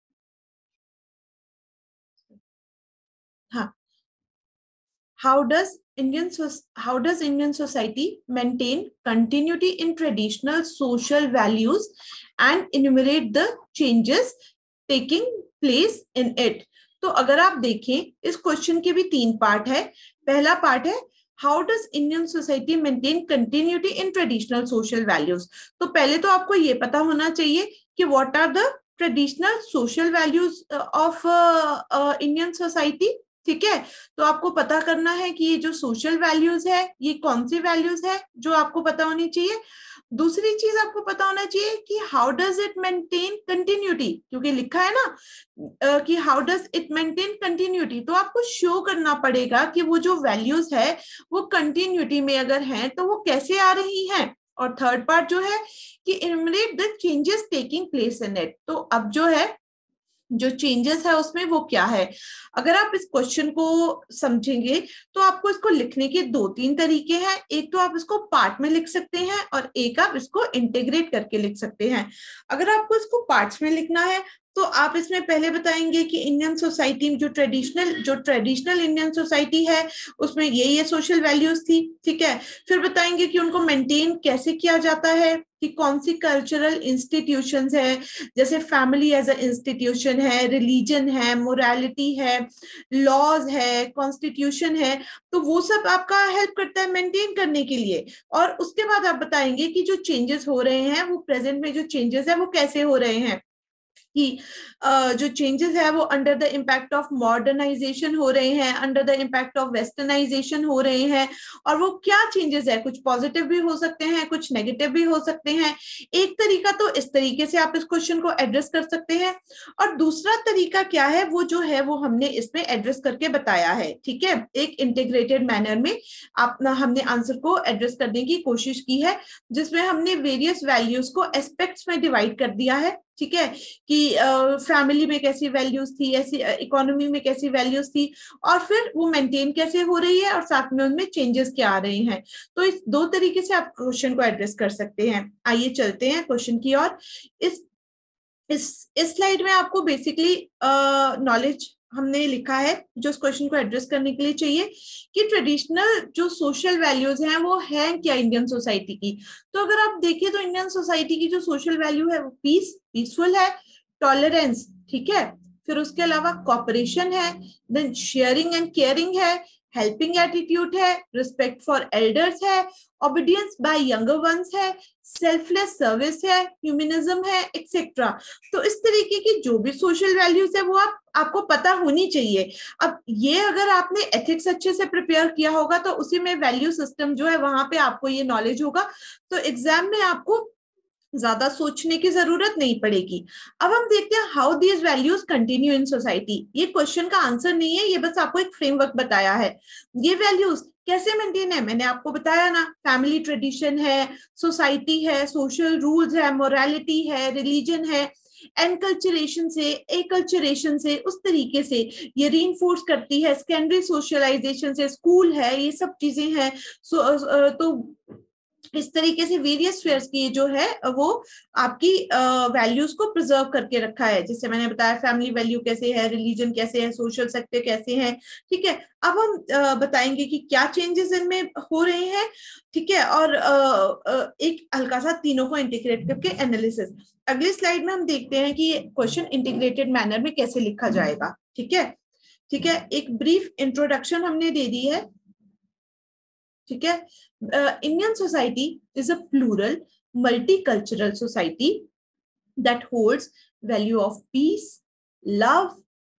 A: हाँ how does Indian how does Indian society maintain continuity in traditional social values and enumerate the changes taking place in it। तो अगर आप देखें इस क्वेश्चन के भी तीन पार्ट है। पहला पार्ट है how does Indian society maintain continuity in traditional social values. तो पहले तो आपको ये पता होना चाहिए कि what are the traditional social values of Indian society, ठीक है। तो आपको पता करना है कि ये जो सोशल वैल्यूज है ये कौन सी वैल्यूज है जो आपको पता होनी चाहिए। दूसरी चीज आपको पता होना चाहिए कि how does it maintain continuity, क्योंकि लिखा है ना कि how does it maintain continuity, तो आपको शो करना पड़ेगा कि वो जो वैल्यूज है वो कंटिन्यूटी में अगर हैं तो वो कैसे आ रही हैं। और थर्ड पार्ट जो है कि enumerate the changes taking place in it. तो अब जो है जो चेंजेस है उसमें वो क्या है। अगर आप इस क्वेश्चन को समझेंगे तो आपको इसको लिखने के दो तीन तरीके हैं। एक तो आप इसको पार्ट में लिख सकते हैं और एक आप इसको इंटीग्रेट करके लिख सकते हैं। अगर आपको इसको पार्ट्स में लिखना है तो आप इसमें पहले बताएंगे कि इंडियन सोसाइटी में जो ट्रेडिशनल जो ट्रेडिशनल इंडियन सोसाइटी है उसमें ये ये सोशल वैल्यूज थी, ठीक है। फिर बताएंगे कि उनको मेंटेन कैसे किया जाता है, कि कौन सी कल्चरल इंस्टीट्यूशंस है, जैसे फैमिली एज अ इंस्टीट्यूशन है, रिलीजन है, मोरालिटी है, लॉज है, कॉन्स्टिट्यूशन है, तो वो सब आपका हेल्प करता है मेंटेन करने के लिए। और उसके बाद आप बताएंगे कि जो चेंजेस हो रहे हैं वो प्रेजेंट में जो चेंजेस है वो कैसे हो रहे हैं, कि जो चेंजेस है वो under the impact of modernisation हो रहे हैं, under the impact of westernisation हो रहे हैं, और वो क्या चेंजेस है, कुछ पॉजिटिव भी हो सकते हैं कुछ नेगेटिव भी हो सकते हैं। एक तरीका तो इस तरीके से आप इस क्वेश्चन को एड्रेस कर सकते हैं, और दूसरा तरीका क्या है वो जो है वो हमने इसमें एड्रेस करके बताया है, ठीक है। एक इंटीग्रेटेड मैनर में आप हमने आंसर को एड्रेस करने की कोशिश की है, जिसमें हमने वेरियस वैल्यूज को एस्पेक्ट्स में डिवाइड कर दिया है, ठीक है, कि फैमिली uh, में कैसी वैल्यूज थी, ऐसी इकोनॉमी uh, में कैसी वैल्यूज थी, और फिर वो मेंटेन कैसे हो रही है, और साथ में उनमें चेंजेस क्या आ रहे हैं। तो इस दो तरीके से आप क्वेश्चन को एड्रेस कर सकते हैं। आइए चलते हैं क्वेश्चन की ओर। इस इस इस स्लाइड में आपको बेसिकली नॉलेज हमने लिखा है जो इस क्वेश्चन को एड्रेस करने के लिए चाहिए, कि ट्रेडिशनल जो सोशल वैल्यूज हैं वो हैं क्या इंडियन सोसाइटी की। तो अगर आप देखिए तो इंडियन सोसाइटी की जो सोशल वैल्यू है वो पीस पीसफुल है, टॉलरेंस, ठीक है, फिर उसके अलावा कॉपरेशन है, देन शेयरिंग एंड केयरिंग है, हेल्पिंग एटीट्यूड है, रिस्पेक्ट फॉर एल्डर्स है, ओबीडियंस बाय यंगर वंस है, सेल्फलेस सर्विस है, ह्यूमनिज्म है, एक्सेट्रा। तो इस तरीके की जो भी सोशल वैल्यूज है वो आप आपको पता होनी चाहिए। अब ये अगर आपने एथिक्स अच्छे से प्रिपेयर किया होगा तो उसी में वैल्यू सिस्टम जो है वहां पे आपको ये नॉलेज होगा, तो एग्जाम में आपको ज्यादा सोचने की जरूरत नहीं पड़ेगी। अब हम देखते हैं how these values continue in society. ये क्वेश्चन का आंसर नहीं है, ये बस आपको एक फ्रेमवर्क बताया है। ये वैल्यूज कैसे मेंटेन है, मैंने आपको बताया ना, फैमिली ट्रेडिशन है, सोसाइटी है, सोशल रूल्स है, मोरालिटी है, रिलीजन है, एनकल्चरेशन से एकल्चरेशन से, उस तरीके से ये रीइंफोर्स करती है, सेकेंडरी सोशलाइजेशन से, स्कूल है, ये सब चीजें हैं। सो तो इस तरीके से वेरियस स्फीयर्स की जो है वो आपकी वैल्यूज uh, को प्रिजर्व करके रखा है। जैसे मैंने बताया फैमिली वैल्यू कैसे है, रिलीजन कैसे है, सोशल सेक्टर कैसे है, ठीक है। अब हम uh, बताएंगे कि क्या चेंजेस इनमें हो रहे हैं, ठीक है, और uh, uh, एक हल्का सा तीनों को इंटीग्रेट करके एनालिसिस। अगली स्लाइड में हम देखते हैं कि क्वेश्चन इंटीग्रेटेड मैनर में कैसे लिखा जाएगा, ठीक है, ठीक है। एक ब्रीफ इंट्रोडक्शन हमने दे दी है, ठीक है। Indian society is a plural multicultural society that holds value of peace, love,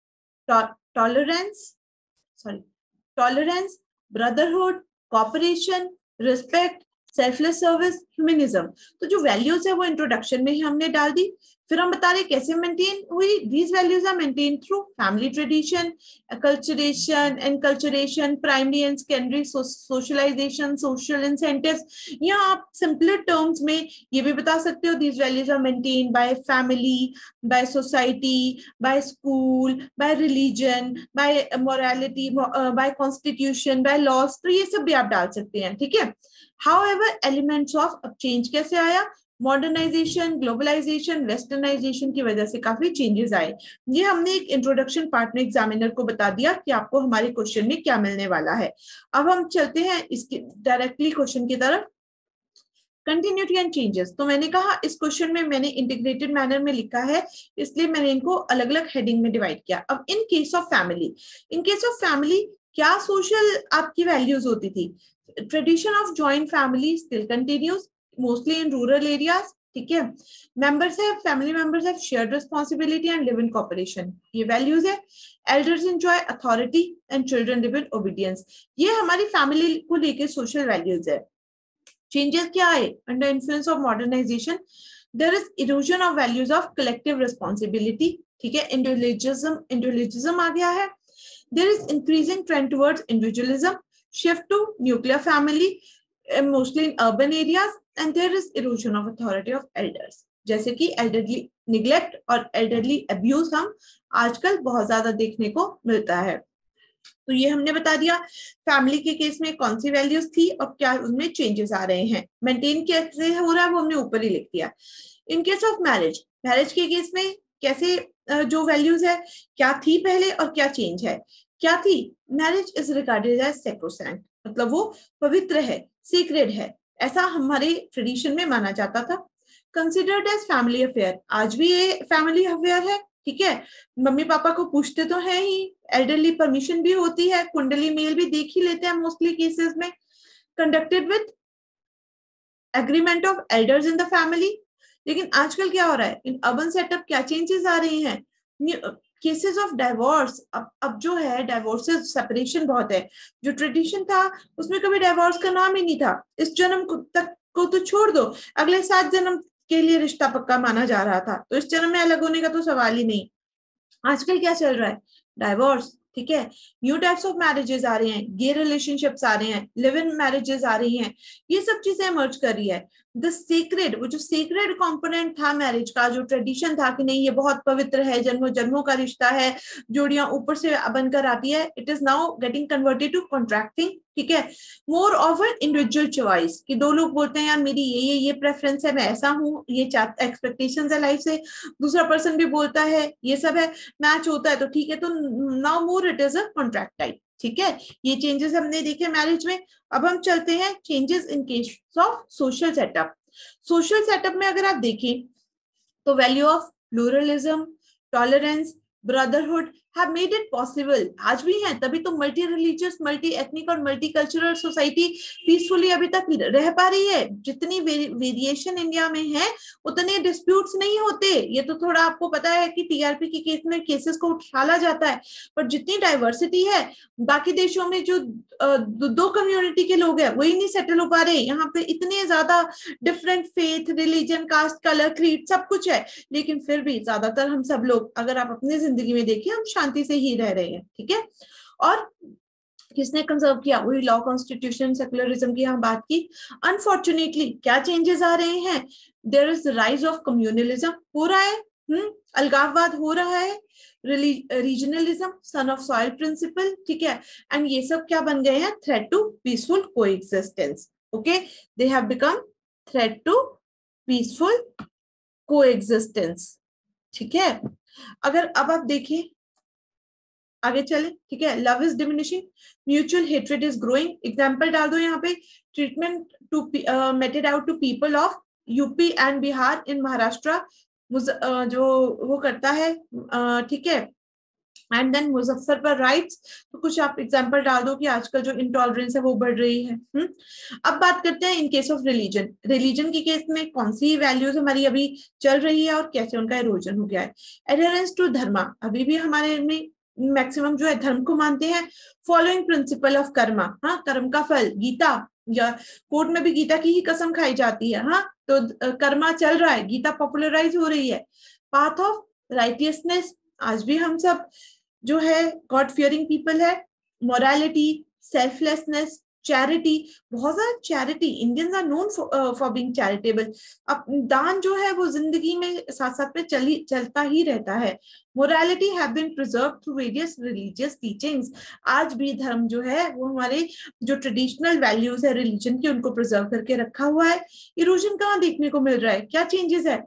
A: tolerance sorry tolerance, brotherhood, cooperation, respect, selfless service, humanism. तो जो वैल्यूज है वो इंट्रोडक्शन में ही हमने डाल दी। फिर हम बता रहे कैसे मेंटेन हुई। These values are maintain through family tradition, culturation, enculturation, primary and secondary socialisation, social incentives. या आप सिंपलर टर्म्स में ये भी बता सकते हो, these values are maintain by family, by society, by school, by religion, by morality, by constitution, by laws. तो ये सब भी आप डाल सकते हैं, ठीक है। However, elements of अब चेंज कैसे आया, मॉडर्नाइजेशन, ग्लोबलाइजेशन, वेस्टर्नाइजेशन की वजह से काफी चेंजेस आए। ये हमने एक इंट्रोडक्शन पार्ट में एग्जामिनर को बता दिया कि आपको हमारे क्वेश्चन में क्या मिलने वाला है। अब हम चलते हैं इसके डायरेक्टली क्वेश्चन की तरफ। कंटिन्यूटी एंड चेंजेस, तो मैंने कहा इस क्वेश्चन में मैंने इंटीग्रेटेड मैनर में लिखा है, इसलिए मैंने इनको अलग अलग हेडिंग में डिवाइड किया। अब in case of family, in case of family क्या सोशल आपकी वैल्यूज होती थी। Tradition of joint family still continues mostly in rural areas, ठीक है। मेंबर्स है, family members have shared responsibility and live in cooperation, ये वैल्यूज है। Elders enjoy authority and children live in obedience, ये हमारी फैमिली को लेके सोशल वैल्यूज है। चेंजेस क्या आए, under influence of modernisation there is erosion of values of collective responsibility, ठीक है। इंडिविजुअलिज्म इंडिविजुअलिज्म आ गया है। There is increasing trend towards individualism, shift to nuclear family, uh, mostly in urban areas, and there is erosion of authority of elders, जैसे कि elderly neglect और elderly abuse हम आजकल बहुत ज्यादा देखने को मिलता है। तो ये हमने बता दिया फैमिली के केस में कौन सी वैल्यूज थी और क्या उनमें चेंजेस आ रहे हैं। मेंटेन कैसे हो रहा है वो हमने ऊपर ही लिख दिया। In case of marriage, marriage के केस में कैसे जो वैल्यूज है, क्या थी पहले और क्या चेंज है। क्या थी, marriage is regarded as sacrosanct, मतलब वो पवित्र है, सीक्रेट है, ऐसा हमारे ट्रेडिशन में माना जाता था। कंसिडर्ड एज फैमिली अफेयर, आज भी ये फैमिली अफेयर है, ठीक है, मम्मी पापा को पूछते तो है ही, एल्डरली परमिशन भी होती है, कुंडली मेल भी देख ही लेते हैं मोस्टली केसेस में। Conducted with agreement of elders in the family. लेकिन आजकल क्या हो रहा है, इन अर्बन सेटअप क्या चेंजेस आ रही हैं, केसेस ऑफ डाइवोर्स। अब अब जो है डाइवोर्सेस, सेपरेशन बहुत है। जो ट्रेडिशन था उसमें कभी डाइवोर्स का नाम ही नहीं था, इस जन्म को तक को तो छोड़ दो, अगले सात जन्म के लिए रिश्ता पक्का माना जा रहा था, तो इस जन्म में अलग होने का तो सवाल ही नहीं। आजकल क्या चल रहा है, डाइवोर्स, ठीक है। न्यू टाइप्स ऑफ मैरिजेस आ रहे हैं, गे रिलेशनशिप्स आ रहे हैं, लिव इन मैरिजेस आ रही हैं, ये सब चीजें इमर्ज कर रही है। द सीक्रेट, वो जो सीक्रेट कंपोनेंट था मैरिज का, जो ट्रेडिशन था कि नहीं ये बहुत पवित्र है, जन्मों जन्मों का रिश्ता है, जोड़ियां ऊपर से बनकर आती है, it is now getting converted to contracting, ठीक है। More of an individual choice, कि दो लोग बोलते हैं यार मेरी ये ये ये प्रेफरेंस है, मैं ऐसा हूँ, ये एक्सपेक्टेशंस है लाइफ से, दूसरा पर्सन भी बोलता है, ये सब है, मैच होता है तो ठीक है, तो now more it is a contract type, ठीक है। ये चेंजेस हमने देखे मैरिज में। अब हम चलते हैं changes in case of social setup. Social setup में अगर आप देखें तो value of pluralism, tolerance, brotherhood have made it possible, आज भी है, तभी तो मल्टी रिलीजियस, मल्टी एथनिक और मल्टी कल्चरल सोसाइटी पीसफुली अभी तक रह पा रही है। जितनी वेरिएशन इंडिया में है उतने डिस्प्यूट्स नहीं होते। ये तो थोड़ा आपको पता है कि टीआरपी के केस में केसेस को उछाला जाता है, पर जितनी डाइवर्सिटी है बाकी देशों में, जो दो कम्युनिटी के लोग हैं वही नहीं सेटल हो पा रहे। यहाँ पे इतने ज्यादा different faith, religion, caste, colour, creed सब कुछ है, लेकिन फिर भी ज्यादातर हम सब लोग, अगर आप अपनी जिंदगी में देखिए, हम शांति से ही रह रहे हैं, ठीक है। और किसने कंजर्व किया, वही लॉ, कॉन्स्टिट्यूशन, सेकुलरिज्म की हम बात की। अनफॉर्चुनेटली क्या चेंजेस आ रहे हैं, there is rise of communalism हो रहा है, हम्म अलगाववाद हो रहा है, regionalism, son of soil principle, ठीक है। एंड ये सब क्या बन गए हैं, threat to peaceful coexistence, okay, they have become threat to peaceful coexistence, ठीक है। अगर अब आप देखिए आगे चले, ठीक है। Love is diminishing, mutual hatred is growing, example डाल दो यहाँ पे, treatment to meted out to people of UP and Bihar in Maharashtra, जो वो करता है, ठीक है। एंड देन मुजफ्फर राइट्स, तो कुछ आप एग्जांपल डाल दो कि आजकल जो इंटॉलरेंस है वो बढ़ रही है। हुँ? अब बात करते हैं in case of religion. Religion के केस में कौन सी वैल्यूज हमारी अभी चल रही है और कैसे उनका इरोजन हो गया है। एडहेरेंस टू धर्मा, अभी भी हमारे में मैक्सिमम जो है धर्म को मानते हैं। फॉलोइंग प्रिंसिपल ऑफ कर्मा, हाँ कर्म का फल, गीता या कोर्ट में भी गीता की ही कसम खाई जाती है, हाँ तो कर्मा चल रहा है, गीता पॉपुलराइज हो रही है। पाथ ऑफ राइटियसनेस, आज भी हम सब जो है गॉड फियरिंग पीपल है। मोरालिटी, सेल्फलेसनेस, चैरिटी, बहुत ज्यादा charity, Indians are known for being charitable. अब दान जो है वो जिंदगी में साथ साथ में चली चलता ही रहता है। Morality have been preserved through various religious teachings, आज भी धर्म जो है वो हमारे जो ट्रेडिशनल वैल्यूज है रिलीजन की उनको प्रिजर्व करके रखा हुआ है। इरोजन कहाँ देखने को मिल रहा है, क्या चेंजेस है।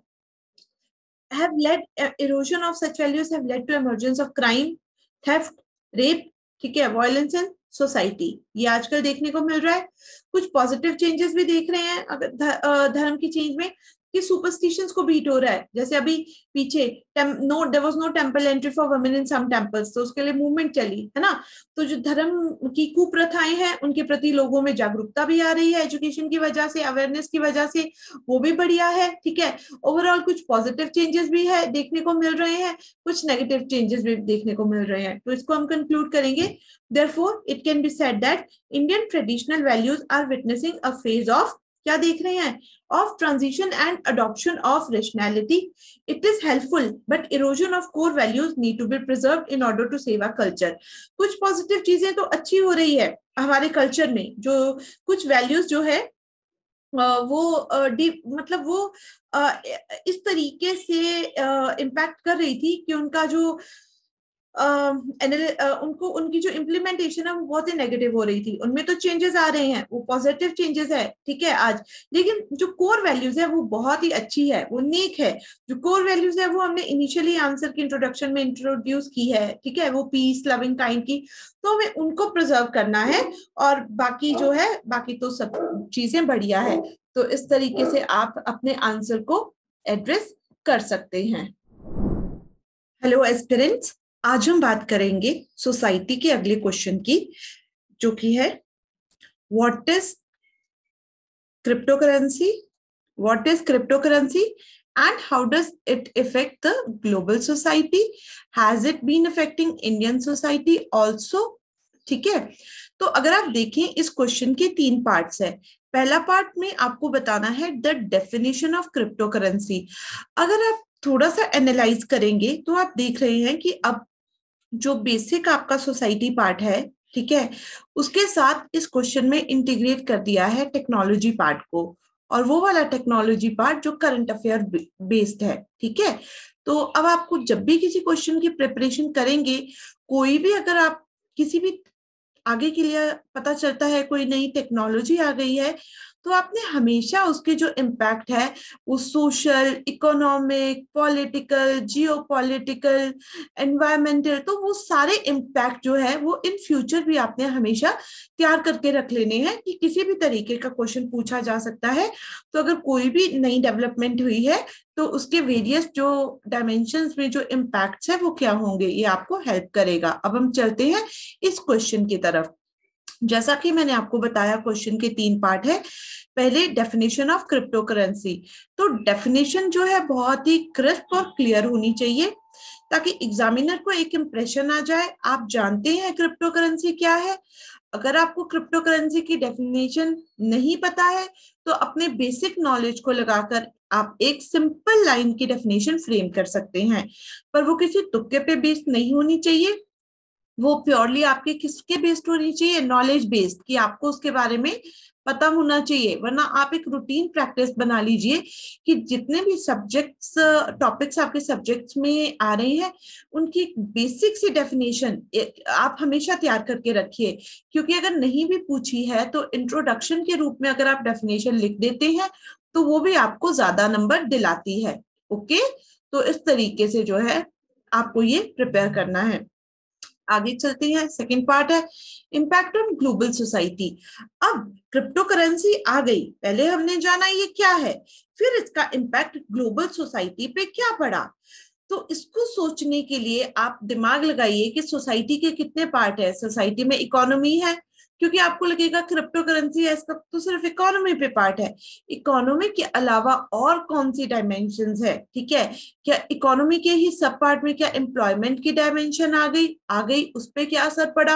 A: have led uh, erosion of such values have led to emergence of crime, theft, rape, ठीक है, violence in society, ये आजकल देखने को मिल रहा है। कुछ पॉजिटिव चेंजेस भी देख रहे हैं अगर धर्म की चेंज में, कि सुपरस्टिशंस को बीट हो रहा है। जैसे अभी पीछे no there was no temple entry for women in some temples, तो उसके लिए मूवमेंट चली है ना। तो जो धर्म की कुप्रथाएं हैं उनके प्रति लोगों में जागरूकता भी आ रही है, एजुकेशन की वजह से, अवेयरनेस की वजह से, वो भी बढ़िया है, ठीक है। ओवरऑल कुछ पॉजिटिव चेंजेस भी है देखने को मिल रहे हैं, कुछ नेगेटिव चेंजेस भी देखने को मिल रहे हैं। तो इसको हम कंक्लूड करेंगे, therefore it can be said that Indian traditional values are witnessing a phase of, क्या देख रहे हैं, of transition and adoption of rationality. It is helpful, but erosion of core values need to be preserved in order to save our culture. कुछ positive चीजें तो अच्छी हो रही है हमारे कल्चर में, जो कुछ वैल्यूज जो है वो डी मतलब वो इस तरीके से इम्पैक्ट कर रही थी कि उनका जो Uh, उनको उनकी जो इम्प्लीमेंटेशन है वो बहुत ही नेगेटिव हो रही थी। उनमें तो चेंजेस आ रहे हैं, वो पॉजिटिव चेंजेस है, ठीक है आज, लेकिन जो कोर वैल्यूज है वो बहुत ही अच्छी है, वो नेक है। जो कोर वैल्यूज है वो हमने इनिशियली आंसर की इंट्रोडक्शन में इंट्रोड्यूस की है, ठीक है, वो पीस, लविंग काइंड की, तो हमें उनको प्रिजर्व करना है, और बाकी जो है बाकी तो सब चीजें बढ़िया है। तो इस तरीके से आप अपने आंसर को एड्रेस कर सकते हैं। हेलो एस्पिरेंट्स, आज हम बात करेंगे सोसाइटी के अगले क्वेश्चन की, जो कि है what is crypto currency, what is crypto currency and how does it affect the global society, has it been affecting Indian society also. ठीक है, तो अगर आप देखें इस क्वेश्चन के तीन पार्ट्स है। पहला पार्ट में आपको बताना है the definition of crypto currency. अगर आप थोड़ा सा एनालाइज करेंगे तो आप देख रहे हैं कि अब जो बेसिक आपका सोसाइटी पार्ट है, ठीक है, उसके साथ इस क्वेश्चन में इंटीग्रेट कर दिया है टेक्नोलॉजी पार्ट को, और वो वाला टेक्नोलॉजी पार्ट जो करंट अफेयर बेस्ड है। ठीक है, तो अब आपको जब भी किसी क्वेश्चन की प्रिपरेशन करेंगे, कोई भी अगर आप किसी भी आगे के लिए पता चलता है कोई नई टेक्नोलॉजी आ गई है, तो आपने हमेशा उसके जो इम्पैक्ट है वो social, economic, political, geopolitical, environmental, तो वो सारे इम्पैक्ट जो है वो इन फ्यूचर भी आपने हमेशा तैयार करके रख लेने हैं कि किसी भी तरीके का क्वेश्चन पूछा जा सकता है। तो अगर कोई भी नई डेवलपमेंट हुई है तो उसके वेरियस जो डायमेंशंस में जो इम्पैक्ट्स है वो क्या होंगे, ये आपको हेल्प करेगा। अब हम चलते हैं इस क्वेश्चन की तरफ। जैसा कि मैंने आपको बताया, क्वेश्चन के तीन पार्ट है। पहले डेफिनेशन ऑफ क्रिप्टो करेंसी, तो डेफिनेशन जो है बहुत ही क्रिस्प और क्लियर होनी चाहिए ताकि एग्जामिनर को एक इंप्रेशन आ जाए, आप जानते हैं क्रिप्टो करेंसी क्या है। अगर आपको क्रिप्टो करेंसी की डेफिनेशन नहीं पता है तो अपने बेसिक नॉलेज को लगाकर आप एक सिंपल लाइन की डेफिनेशन फ्रेम कर सकते हैं, पर वो किसी तुक्के पे बेस्ड नहीं होनी चाहिए, वो प्योरली आपके किसके बेस्ड होनी चाहिए, नॉलेज बेस्ड, कि आपको उसके बारे में पता होना चाहिए। वरना आप एक रूटीन प्रैक्टिस बना लीजिए कि जितने भी सब्जेक्ट्स टॉपिक्स आपके सब्जेक्ट्स में आ रहे हैं उनकी बेसिक सी डेफिनेशन आप हमेशा तैयार करके रखिए, क्योंकि अगर नहीं भी पूछी है तो इंट्रोडक्शन के रूप में अगर आप डेफिनेशन लिख देते हैं तो वो भी आपको ज्यादा नंबर दिलाती है। ओके, तो इस तरीके से जो है आपको ये प्रिपेयर करना है। आगे चलते हैं, सेकंड पार्ट है इम्पैक्ट ऑन ग्लोबल सोसाइटी। अब क्रिप्टो करेंसी आ गई, पहले हमने जाना ये क्या है, फिर इसका इम्पैक्ट ग्लोबल सोसाइटी पे क्या पड़ा। तो इसको सोचने के लिए आप दिमाग लगाइए कि सोसाइटी के कितने पार्ट है। सोसाइटी में इकोनॉमी है, क्योंकि आपको लगेगा क्रिप्टो करेंसी है, इसका तो सिर्फ इकोनॉमी पे पार्ट है। इकोनॉमी के अलावा और कौन सी डायमेंशंस है, ठीक है, क्या इकोनॉमी के ही सब पार्ट में क्या एम्प्लॉयमेंट की डायमेंशन आ गई आ गई उस पर क्या असर पड़ा।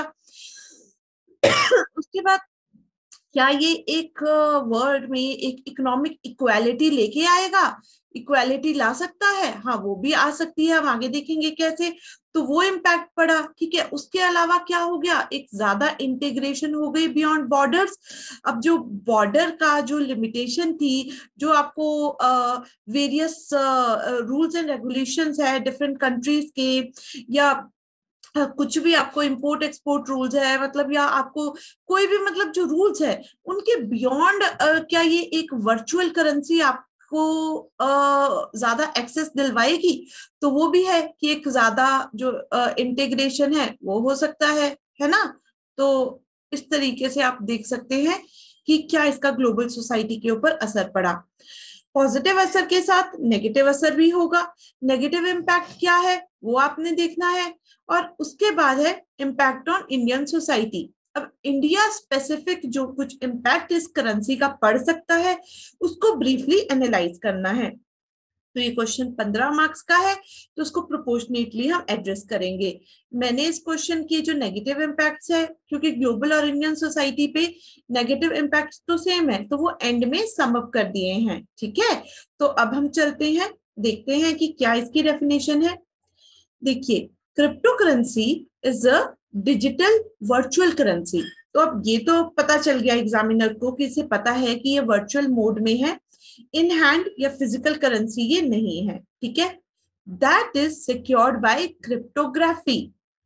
A: उसके बाद क्या ये एक वर्ल्ड में एक इकोनॉमिक इक्वालिटी लेके आएगा, इक्वालिटी ला सकता है, हाँ वो भी आ सकती है, हम आगे देखेंगे कैसे। तो वो इम्पैक्ट पड़ा, ठीक है। उसके अलावा क्या हो गया, एक ज्यादा इंटीग्रेशन हो गई बियॉन्ड बॉर्डर्स। अब जो बॉर्डर का जो लिमिटेशन थी, जो आपको वेरियस रूल्स एंड रेगुलेशंस है डिफरेंट कंट्रीज के, या कुछ भी आपको इंपोर्ट एक्सपोर्ट रूल्स है, मतलब या आपको कोई भी मतलब जो रूल्स है उनके बियॉन्ड क्या ये एक वर्चुअल करेंसी आपको ज्यादा एक्सेस दिलवाएगी। तो वो भी है कि एक ज्यादा जो इंटीग्रेशन है वो हो सकता है है ना। तो इस तरीके से आप देख सकते हैं कि क्या इसका ग्लोबल सोसाइटी के ऊपर असर पड़ा। पॉजिटिव असर के साथ नेगेटिव असर भी होगा। नेगेटिव इम्पैक्ट क्या है वो आपने देखना है, और उसके बाद है इम्पैक्ट ऑन इंडियन सोसाइटी। अब इंडिया स्पेसिफिक जो कुछ इम्पैक्ट इस करेंसी का पड़ सकता है उसको ब्रीफली एनालाइज करना है। तो ये क्वेश्चन पंद्रह मार्क्स का है, तो उसको प्रोपोर्शनेटली हम एड्रेस करेंगे। मैंने इस क्वेश्चन की जो नेगेटिव इम्पैक्ट्स है, क्योंकि ग्लोबल और इंडियन सोसाइटी पे नेगेटिव इम्पैक्ट्स तो सेम है, तो वो एंड में सम अप कर दिए हैं, ठीक है। तो अब हम चलते हैं, देखते हैं कि क्या इसकी डेफिनेशन है। देखिए, crypto currency is a digital virtual currency. तो अब ये तो पता चल गया एग्जामिनर को कि इसे पता है कि ये वर्चुअल मोड में है, इन हैंड या फिजिकल करेंसी ये नहीं है, ठीक है। That is secured by cryptography.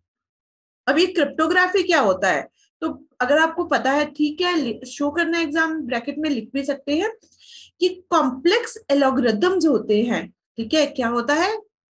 A: अब ये क्रिप्टोग्राफी क्या होता है, तो अगर आपको पता है ठीक है, शो करना एग्जाम ब्रैकेट में लिख भी सकते हैं कि कॉम्प्लेक्स एल्गोरिथम्स होते हैं, ठीक है। क्या होता है,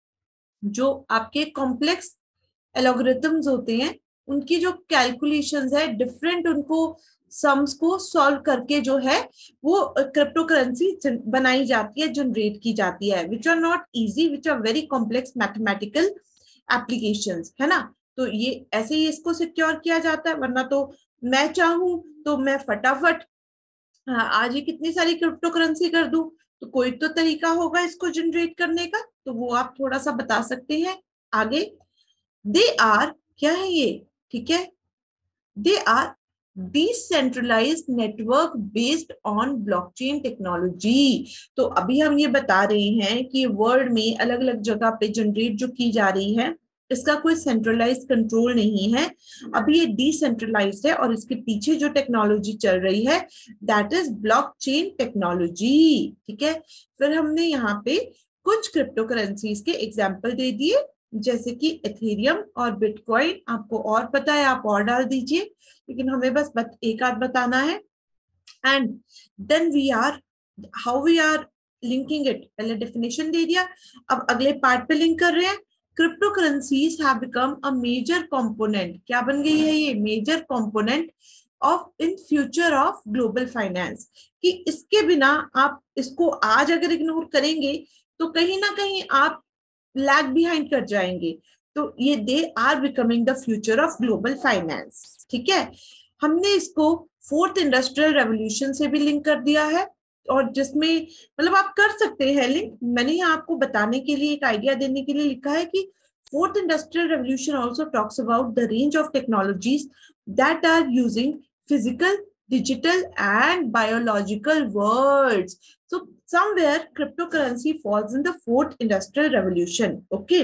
A: जो आपके कॉम्प्लेक्स एल्गोरिथम्स होते हैं उनकी जो कैलकुलेशंस है डिफरेंट, उनको सम्स को सॉल्व करके जो है वो क्रिप्टो करेंसी बनाई जाती है, जनरेट की जाती है, which are not easy, which are very complex mathematical applications, है ना। तो ये ऐसे ही इसको सिक्योर किया जाता है, वरना तो मैं चाहूं तो मैं फटाफट हाँ, आज ही कितनी सारी क्रिप्टो करेंसी कर दूं, तो कोई तो तरीका होगा इसको जनरेट करने का, तो वो आप थोड़ा सा बता सकते हैं आगे। दे आर, क्या है ये, ठीक है, they are decentralised network based on blockchain technology. तो अभी हम ये बता रहे हैं कि वर्ल्ड में अलग अलग जगह पे जनरेट जो की जा रही है, इसका कोई सेंट्रलाइज कंट्रोल नहीं है, अभी ये डिसेंट्रलाइज्ड है, और इसके पीछे जो टेक्नोलॉजी चल रही है दैट इज ब्लॉकचेन टेक्नोलॉजी, ठीक है। फिर हमने यहाँ पे कुछ क्रिप्टो करेंसीज के एग्जाम्पल दे दिए, जैसे कि एथेरियम और बिटकॉइन। आपको और पता है आप और डाल दीजिए, लेकिन हमें बस बत, एक आध बताना है। And then we are how we are linking it, पहले डेफिनेशन दे दिया, अब अगले पार्ट पे लिंक कर रहे हैं। Crypto currencies have become a major component, क्या बन गई है ये, major component of in future of global finance, कि इसके बिना आप इसको आज अगर इग्नोर करेंगे तो कहीं ना कहीं आप लैग बिहाइंड कर जाएंगे। तो ये they are becoming the future of global finance, ठीक है। हमने इसको फोर्थ इंडस्ट्रियल रेवोल्यूशन से भी लिंक कर दिया है, और जिसमें मतलब आप कर सकते हैं लिंक, मैंने यहाँ आपको बताने के लिए, एक आइडिया देने के लिए लिखा है कि fourth industrial revolution also talks about the range of technologies that are using physical, digital and biological worlds. So somewhere cryptocurrency falls in the fourth industrial revolution. Okay.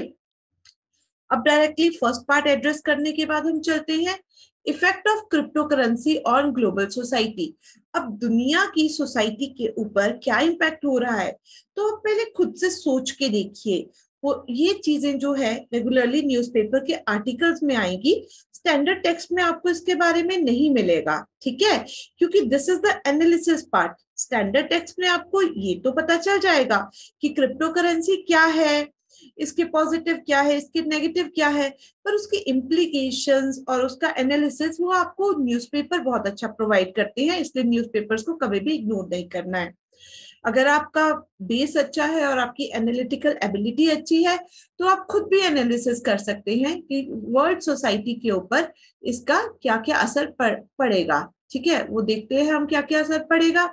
A: अब डायरेक्टली फर्स्ट पार्ट एड्रेस करने के बाद हम चलते हैं effect of crypto currency on global society. अब दुनिया की सोसाइटी के ऊपर क्या इम्पैक्ट हो रहा है, तो आप पहले खुद से सोच के देखिए। वो ये चीजें जो है रेगुलरली न्यूज़पेपर के आर्टिकल्स में आएंगी, स्टैंडर्ड टेक्स्ट में आपको इसके बारे में नहीं मिलेगा, ठीक है, क्योंकि this is the analysis part. Standard text में आपको ये तो पता चल जाएगा कि क्रिप्टो करेंसी क्या है, इसके पॉजिटिव क्या है, इसके नेगेटिव क्या है, पर उसकी इम्प्लीकेशंस और उसका एनालिसिस वो आपको न्यूज़पेपर बहुत अच्छा प्रोवाइड करते हैं, इसलिए न्यूज़पेपर्स को कभी भी इग्नोर नहीं करना है। अगर आपका बेस अच्छा है और आपकी एनालिटिकल एबिलिटी अच्छी है तो आप खुद भी एनालिसिस कर सकते हैं कि वर्ल्ड सोसाइटी के ऊपर इसका क्या क्या असर पड़, पड़ेगा, ठीक है। वो देखते हैं हम क्या क्या असर पड़ेगा।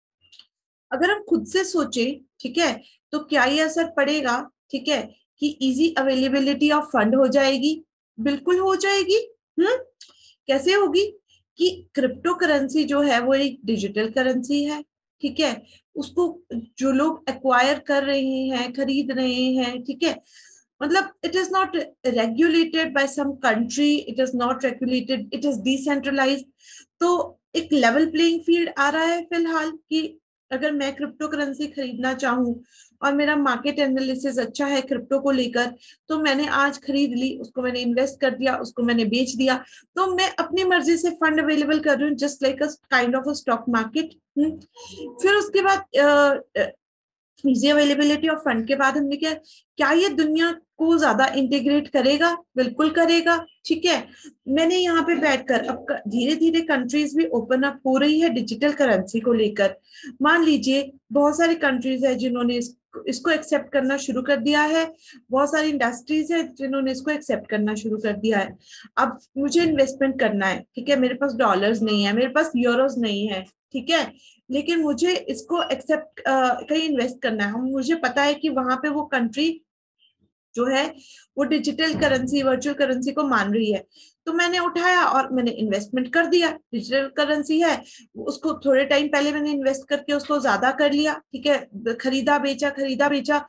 A: अगर हम खुद से सोचें, ठीक है, तो क्या ये असर पड़ेगा, ठीक है, कि इजी अवेलेबिलिटी ऑफ फंड हो जाएगी, बिल्कुल हो जाएगी। हम्म कैसे होगी, कि क्रिप्टो करेंसी जो है वो एक डिजिटल करेंसी है, ठीक है, उसको जो लोग एक्वायर कर रहे हैं, खरीद रहे हैं, ठीक है, मतलब it is not regulated by some country, it is not regulated, it is decentralised. तो एक लेवल प्लेइंग फील्ड आ रहा है फिलहाल, कि अगर मैं क्रिप्टो करेंसी खरीदना चाहूँ और मेरा मार्केट एनालिसिस अच्छा है क्रिप्टो को लेकर, तो मैंने आज खरीद ली, उसको मैंने इन्वेस्ट कर दिया, उसको मैंने बेच दिया, तो मैं अपनी मर्जी से फंड अवेलेबल कर रही हूँ, just like a kind of a stock market. फिर उसके बाद इजी अवेलेबिलिटी ऑफ फंड के बाद हमने क्या, क्या ये दुनिया को ज्यादा इंटीग्रेट करेगा, बिल्कुल करेगा, ठीक है। मैंने यहाँ पे बैठकर अब धीरे धीरे कंट्रीज भी ओपन अप हो रही है डिजिटल करेंसी को लेकर। मान लीजिए बहुत सारी कंट्रीज है जिन्होंने इस, इसको एक्सेप्ट करना शुरू कर दिया है, बहुत सारी इंडस्ट्रीज है जिन्होंने इसको एक्सेप्ट करना शुरू कर दिया है। अब मुझे इन्वेस्टमेंट करना है, ठीक है, मेरे पास डॉलर्स नहीं है, मेरे पास यूरोज नहीं है, ठीक है, लेकिन मुझे इसको एक्सेप्ट कहीं इन्वेस्ट करना है, मुझे पता है कि वहां पे वो कंट्री जो है वो डिजिटल करेंसी, वर्चुअल करेंसी को मान रही है, तो मैंने उठाया और मैंने इन्वेस्टमेंट कर दिया। डिजिटल करेंसी है, उसको थोड़े टाइम पहले मैंने इन्वेस्ट करके उसको ज्यादा कर लिया, ठीक है, खरीदा बेचा खरीदा बेचा,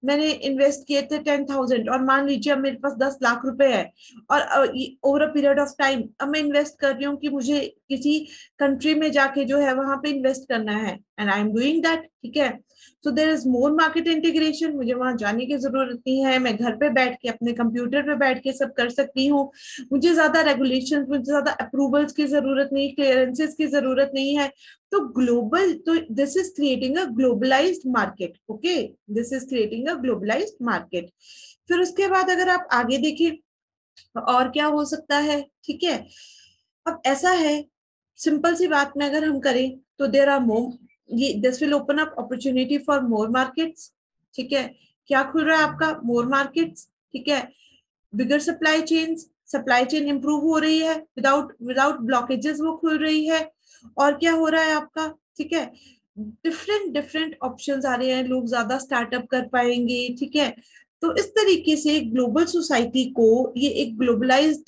A: मैंने इन्वेस्ट किए थे टेन थाउजेंड और मान लीजिए अब मेरे पास दस लाख रुपए है और over a period of time अब मैं इन्वेस्ट कर रही हूँ कि मुझे किसी कंट्री में जाके जो है वहां पे इन्वेस्ट करना है and I am doing that, ठीक है। So there is more market integration, मुझे वहां जाने की जरूरत नहीं है, मैं घर पे बैठ के अपने कंप्यूटर पे बैठ के सब कर सकती हूँ। मुझे ज्यादा रेगुलेशन, मुझे ज्यादा अप्रूवल्स की जरूरत नहीं, क्लियरेंसेस की जरूरत नहीं है। तो ग्लोबल, तो this is creating a globalised market, okay, this is creating a globalised market. फिर उसके बाद अगर आप आगे देखिए और क्या हो सकता है, ठीक है। अब ऐसा है, सिंपल सी बात में अगर हम करें तो देर आर मोर, ये this will open up opportunity for more markets, ठीक है। क्या खुल रहा है आपका? मोर मार्केट्स, ठीक है। Bigger supply chains, supply chain improve हो रही है, विदाउट विदाउट ब्लॉकेजेस वो खुल रही है। और क्या हो रहा है आपका, ठीक है, डिफरेंट डिफरेंट ऑप्शंस आ रहे हैं, लोग ज्यादा स्टार्टअप कर पाएंगे, ठीक है। तो इस तरीके से ग्लोबल सोसाइटी को ये एक ग्लोबलाइज्ड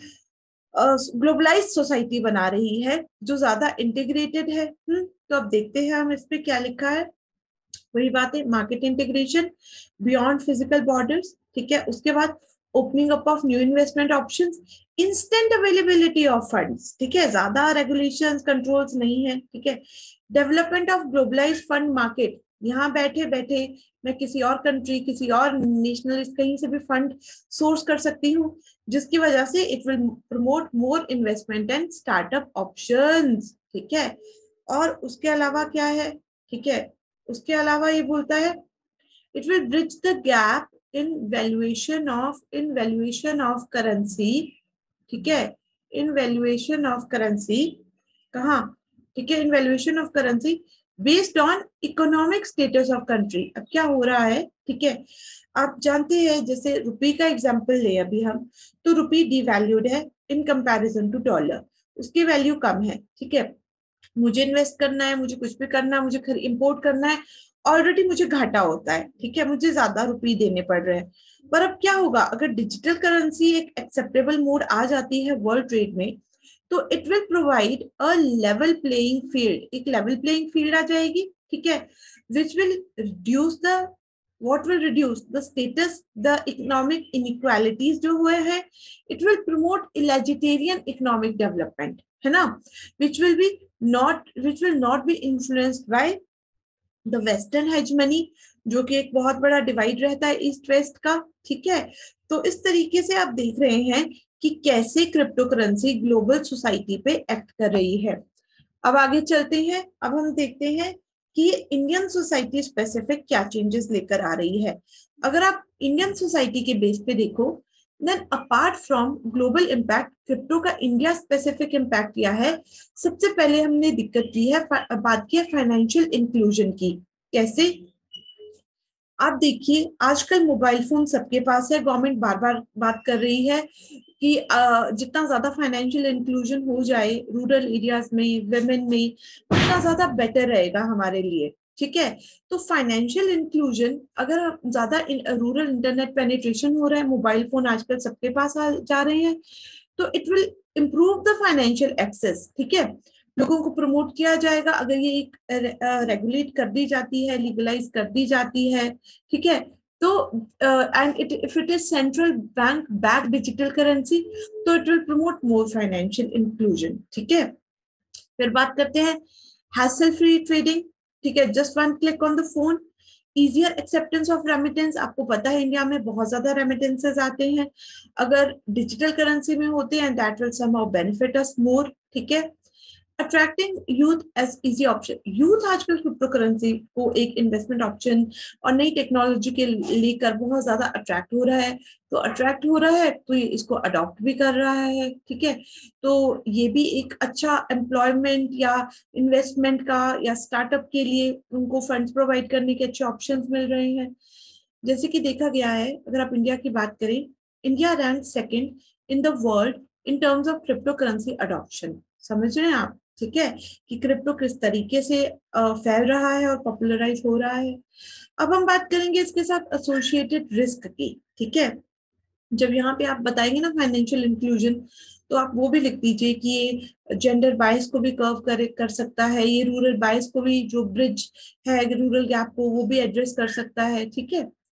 A: ग्लोबलाइज्ड सोसाइटी बना रही है जो ज्यादा इंटीग्रेटेड है। हम्म तो अब देखते हैं हम इस पे क्या लिखा है। वही बात है, market integration beyond physical borders, ठीक है। उसके बाद opening up of new investment options, instant availability of funds, ठीक है, ज्यादा रेगुलेशंस कंट्रोल्स नहीं है, ठीक है। Development of globalised fund market, यहाँ बैठे बैठे मैं किसी और कंट्री, किसी और नेशनलिस्ट कहीं से भी फंड सोर्स कर सकती हूँ, जिसकी वजह से it will promote more investment and startup options, ठीक है। और उसके अलावा क्या है, ठीक है, उसके अलावा ये बोलता है it will bridge the gap in valuation of in valuation of currency, ठीक है, इन वैल्यूएशन ऑफ करेंसी, कहाँ, ठीक है, in valuation of currency based on economic status of country. अब क्या हो रहा है, ठीक है, आप जानते हैं जैसे रुपये का एग्जांपल ले अभी हम, तो रुपये डिवैल्यूड है इन कंपैरिजन टू डॉलर, उसकी वैल्यू कम है, ठीक है। मुझे इन्वेस्ट करना है, मुझे कुछ भी करना है, मुझे इंपोर्ट करना है, ऑलरेडी मुझे घाटा होता है, ठीक है, मुझे ज्यादा रुपये देने पड़ रहे हैं। पर अब क्या होगा, अगर डिजिटल करेंसी एक एक्सेप्टेबल मोड आ जाती है वर्ल्ड ट्रेड में, तो it will provide a level playing field, एक लेवल प्लेइंग फील्ड आ जाएगी, ठीक है, which will reduce the, what will reduce the status, the economic inequalities जो हुए हैं, it will promote egalitarian economic development, है ना, which will be not which will not be influenced by the western hegemony, जो कि एक बहुत बड़ा डिवाइड रहता है ईस्ट वेस्ट का, ठीक है। तो इस तरीके से आप देख रहे हैं कि कैसे क्रिप्टो करेंसी ग्लोबल सोसाइटी पे एक्ट कर रही है। अब आगे चलते हैं, अब हम देखते हैं कि इंडियन सोसाइटी स्पेसिफिक क्या चेंजेस लेकर आ रही है। अगर आप इंडियन सोसाइटी के बेस पे देखो, then apart from global impact, crypto का इंडिया स्पेसिफिक इम्पैक्ट क्या है। सबसे पहले हमने दिक्कत की है, बात की है फाइनेंशियल इंक्लूजन की। कैसे, आप देखिए आजकल मोबाइल फोन सबके पास है, गवर्नमेंट बार बार बात कर रही है कि जितना ज्यादा फाइनेंशियल इंक्लूजन हो जाए रूरल एरियाज में, वेमेन में, उतना ज्यादा बेटर रहेगा हमारे लिए, ठीक है। तो फाइनेंशियल इंक्लूजन, अगर ज्यादा रूरल इंटरनेट पेनिट्रेशन हो रहा है, मोबाइल फोन आजकल सबके पास आ जा रहे हैं, तो it will improve the financial access, ठीक है, लोगों को प्रमोट किया जाएगा। अगर ये एक रेगुलेट कर दी जाती है, लीगलाइज कर दी जाती है, ठीक है, तो and it if it is central bank back digital currency, तो it will promote more financial inclusion, ठीक है। फिर बात करते हैं हैसल फ्री ट्रेडिंग, ठीक है, just one click on the phone, easier acceptance of remittance. आपको पता है इंडिया में बहुत ज्यादा रेमिटेंसेस आते हैं, अगर डिजिटल करेंसी में होते हैं that will somehow benefit us more, ठीक है। Attracting youth as easy option, youth आजकल क्रिप्टो करेंसी को एक इन्वेस्टमेंट ऑप्शन और नई टेक्नोलॉजी के लेकर बहुत ज्यादा अट्रैक्ट हो रहा है, तो अट्रैक्ट हो रहा है तो ये इसको अडॉप्ट भी कर रहा है, ठीक है। तो ये भी एक अच्छा एम्प्लॉयमेंट या इन्वेस्टमेंट का या स्टार्टअप के लिए उनको फंड्स प्रोवाइड करने के अच्छे ऑप्शंस मिल रहे हैं। जैसे कि देखा गया है, अगर आप इंडिया की बात करें, India rank second in the world in terms of crypto currency adoption. समझ रहे हैं आप, ठीक है, कि क्रिप्टो किस तरीके से फैल रहा है और पॉपुलराइज हो रहा है। अब हम बात करेंगे इसके साथ एसोसिएटेड रिस्क की, ठीक है। जब यहाँ पे आप बताएंगे ना फाइनेंशियल इंक्लूजन, तो आप वो भी लिख दीजिए कि ये जेंडर बायस को भी कर्व कर कर सकता है, ये रूरल बायस को भी, जो ब्रिज है रूरल गैप को, वो भी एड्रेस कर सकता है, ठीक है।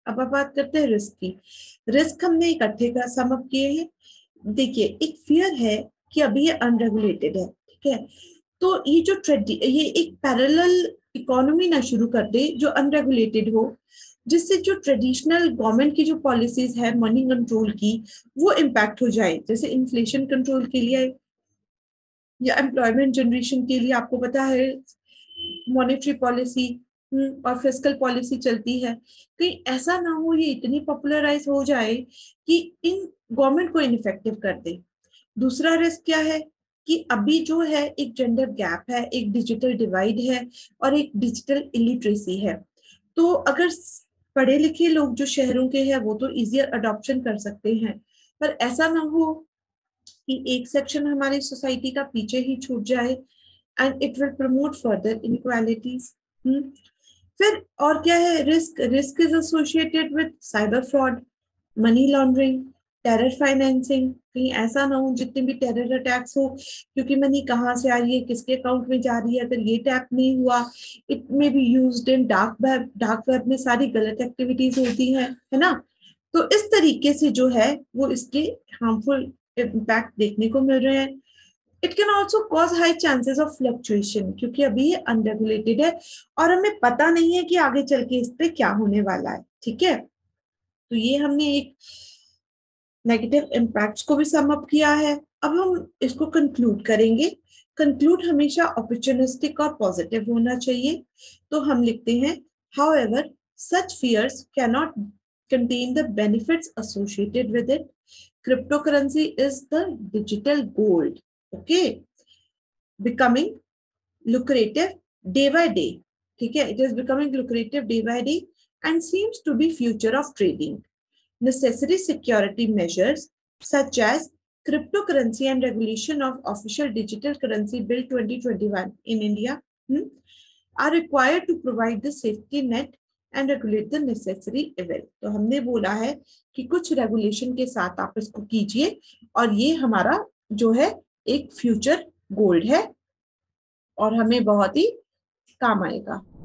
A: अब आप बात करते हैं रिस्क की। रिस्क हमने इकट्ठे का सम अप किए हैं। देखिए, एक फियर है कि अभी ये अनरेगुलेटेड है, ठीक है, तो ये जो ट्रेडी ये एक पैरेलल इकोनॉमी ना शुरू कर दे जो अनरेगुलेटेड हो, जिससे जो ट्रेडिशनल गवर्नमेंट की जो पॉलिसीज है मनी कंट्रोल की वो इम्पैक्ट हो जाए। जैसे इन्फ्लेशन कंट्रोल के लिए या एम्प्लॉयमेंट जनरेशन के लिए आपको पता है मॉनेटरी पॉलिसी और फिस्कल पॉलिसी चलती है। कहीं ऐसा ना हो ये इतनी पॉपुलराइज हो जाए कि इन गवर्नमेंट को इनइफेक्टिव कर दे। दूसरा रिस्क क्या है कि अभी जो है एक जेंडर गैप है, एक डिजिटल डिवाइड है और एक डिजिटल इलिटरेसी है। तो अगर पढ़े लिखे लोग जो शहरों के हैं वो तो इजियर अडॉप्शन कर सकते हैं, पर ऐसा ना हो कि एक सेक्शन हमारी सोसाइटी का पीछे ही छूट जाए and it will promote further inequalities. फिर और क्या है risk? Risk is associated with cyber fraud, money laundering, terror financing. कहीं ऐसा ना हो जितने भी टेरर अटैक्स हो, क्योंकि मनी कहाँ से आ रही है, किसके अकाउंट में जा रही है, अगर ये टैप नहीं हुआ, it may be used in dark web. Dark web में सारी गलत एक्टिविटीज होती हैं, है ना। तो इस तरीके से जो है वो इसके हार्मफुल इम्पैक्ट देखने को मिल रहे हैं। It can also cause high chances of fluctuation, क्योंकि अभी ये अनरेगुलेटेड है और हमें पता नहीं है कि आगे चल के इस पे क्या होने वाला है, ठीक है। तो ये हमने एक नेगेटिव इम्पैक्ट्स को भी सम अप किया है। अब हम इसको कंक्लूड करेंगे। कंक्लूड हमेशा अपॉर्चुनिस्टिक और पॉजिटिव होना चाहिए। तो हम लिखते हैं, however such fears cannot contain the benefits associated with it. Cryptocurrency is the digital gold, okay, becoming lucrative day by day, ठीक है, it is becoming lucrative day by day and seems to be future of trading. Necessary security measures such as cryptocurrency and regulation of official digital currency bill twenty twenty-one in India hmm, are required to provide the safety net and regulate the necessary evil. तो हमने बोला है कि कुछ regulation के साथ आप इसको कीजिए और ये हमारा जो है एक फ्यूचर गोल्ड है और हमें बहुत ही काम आएगा।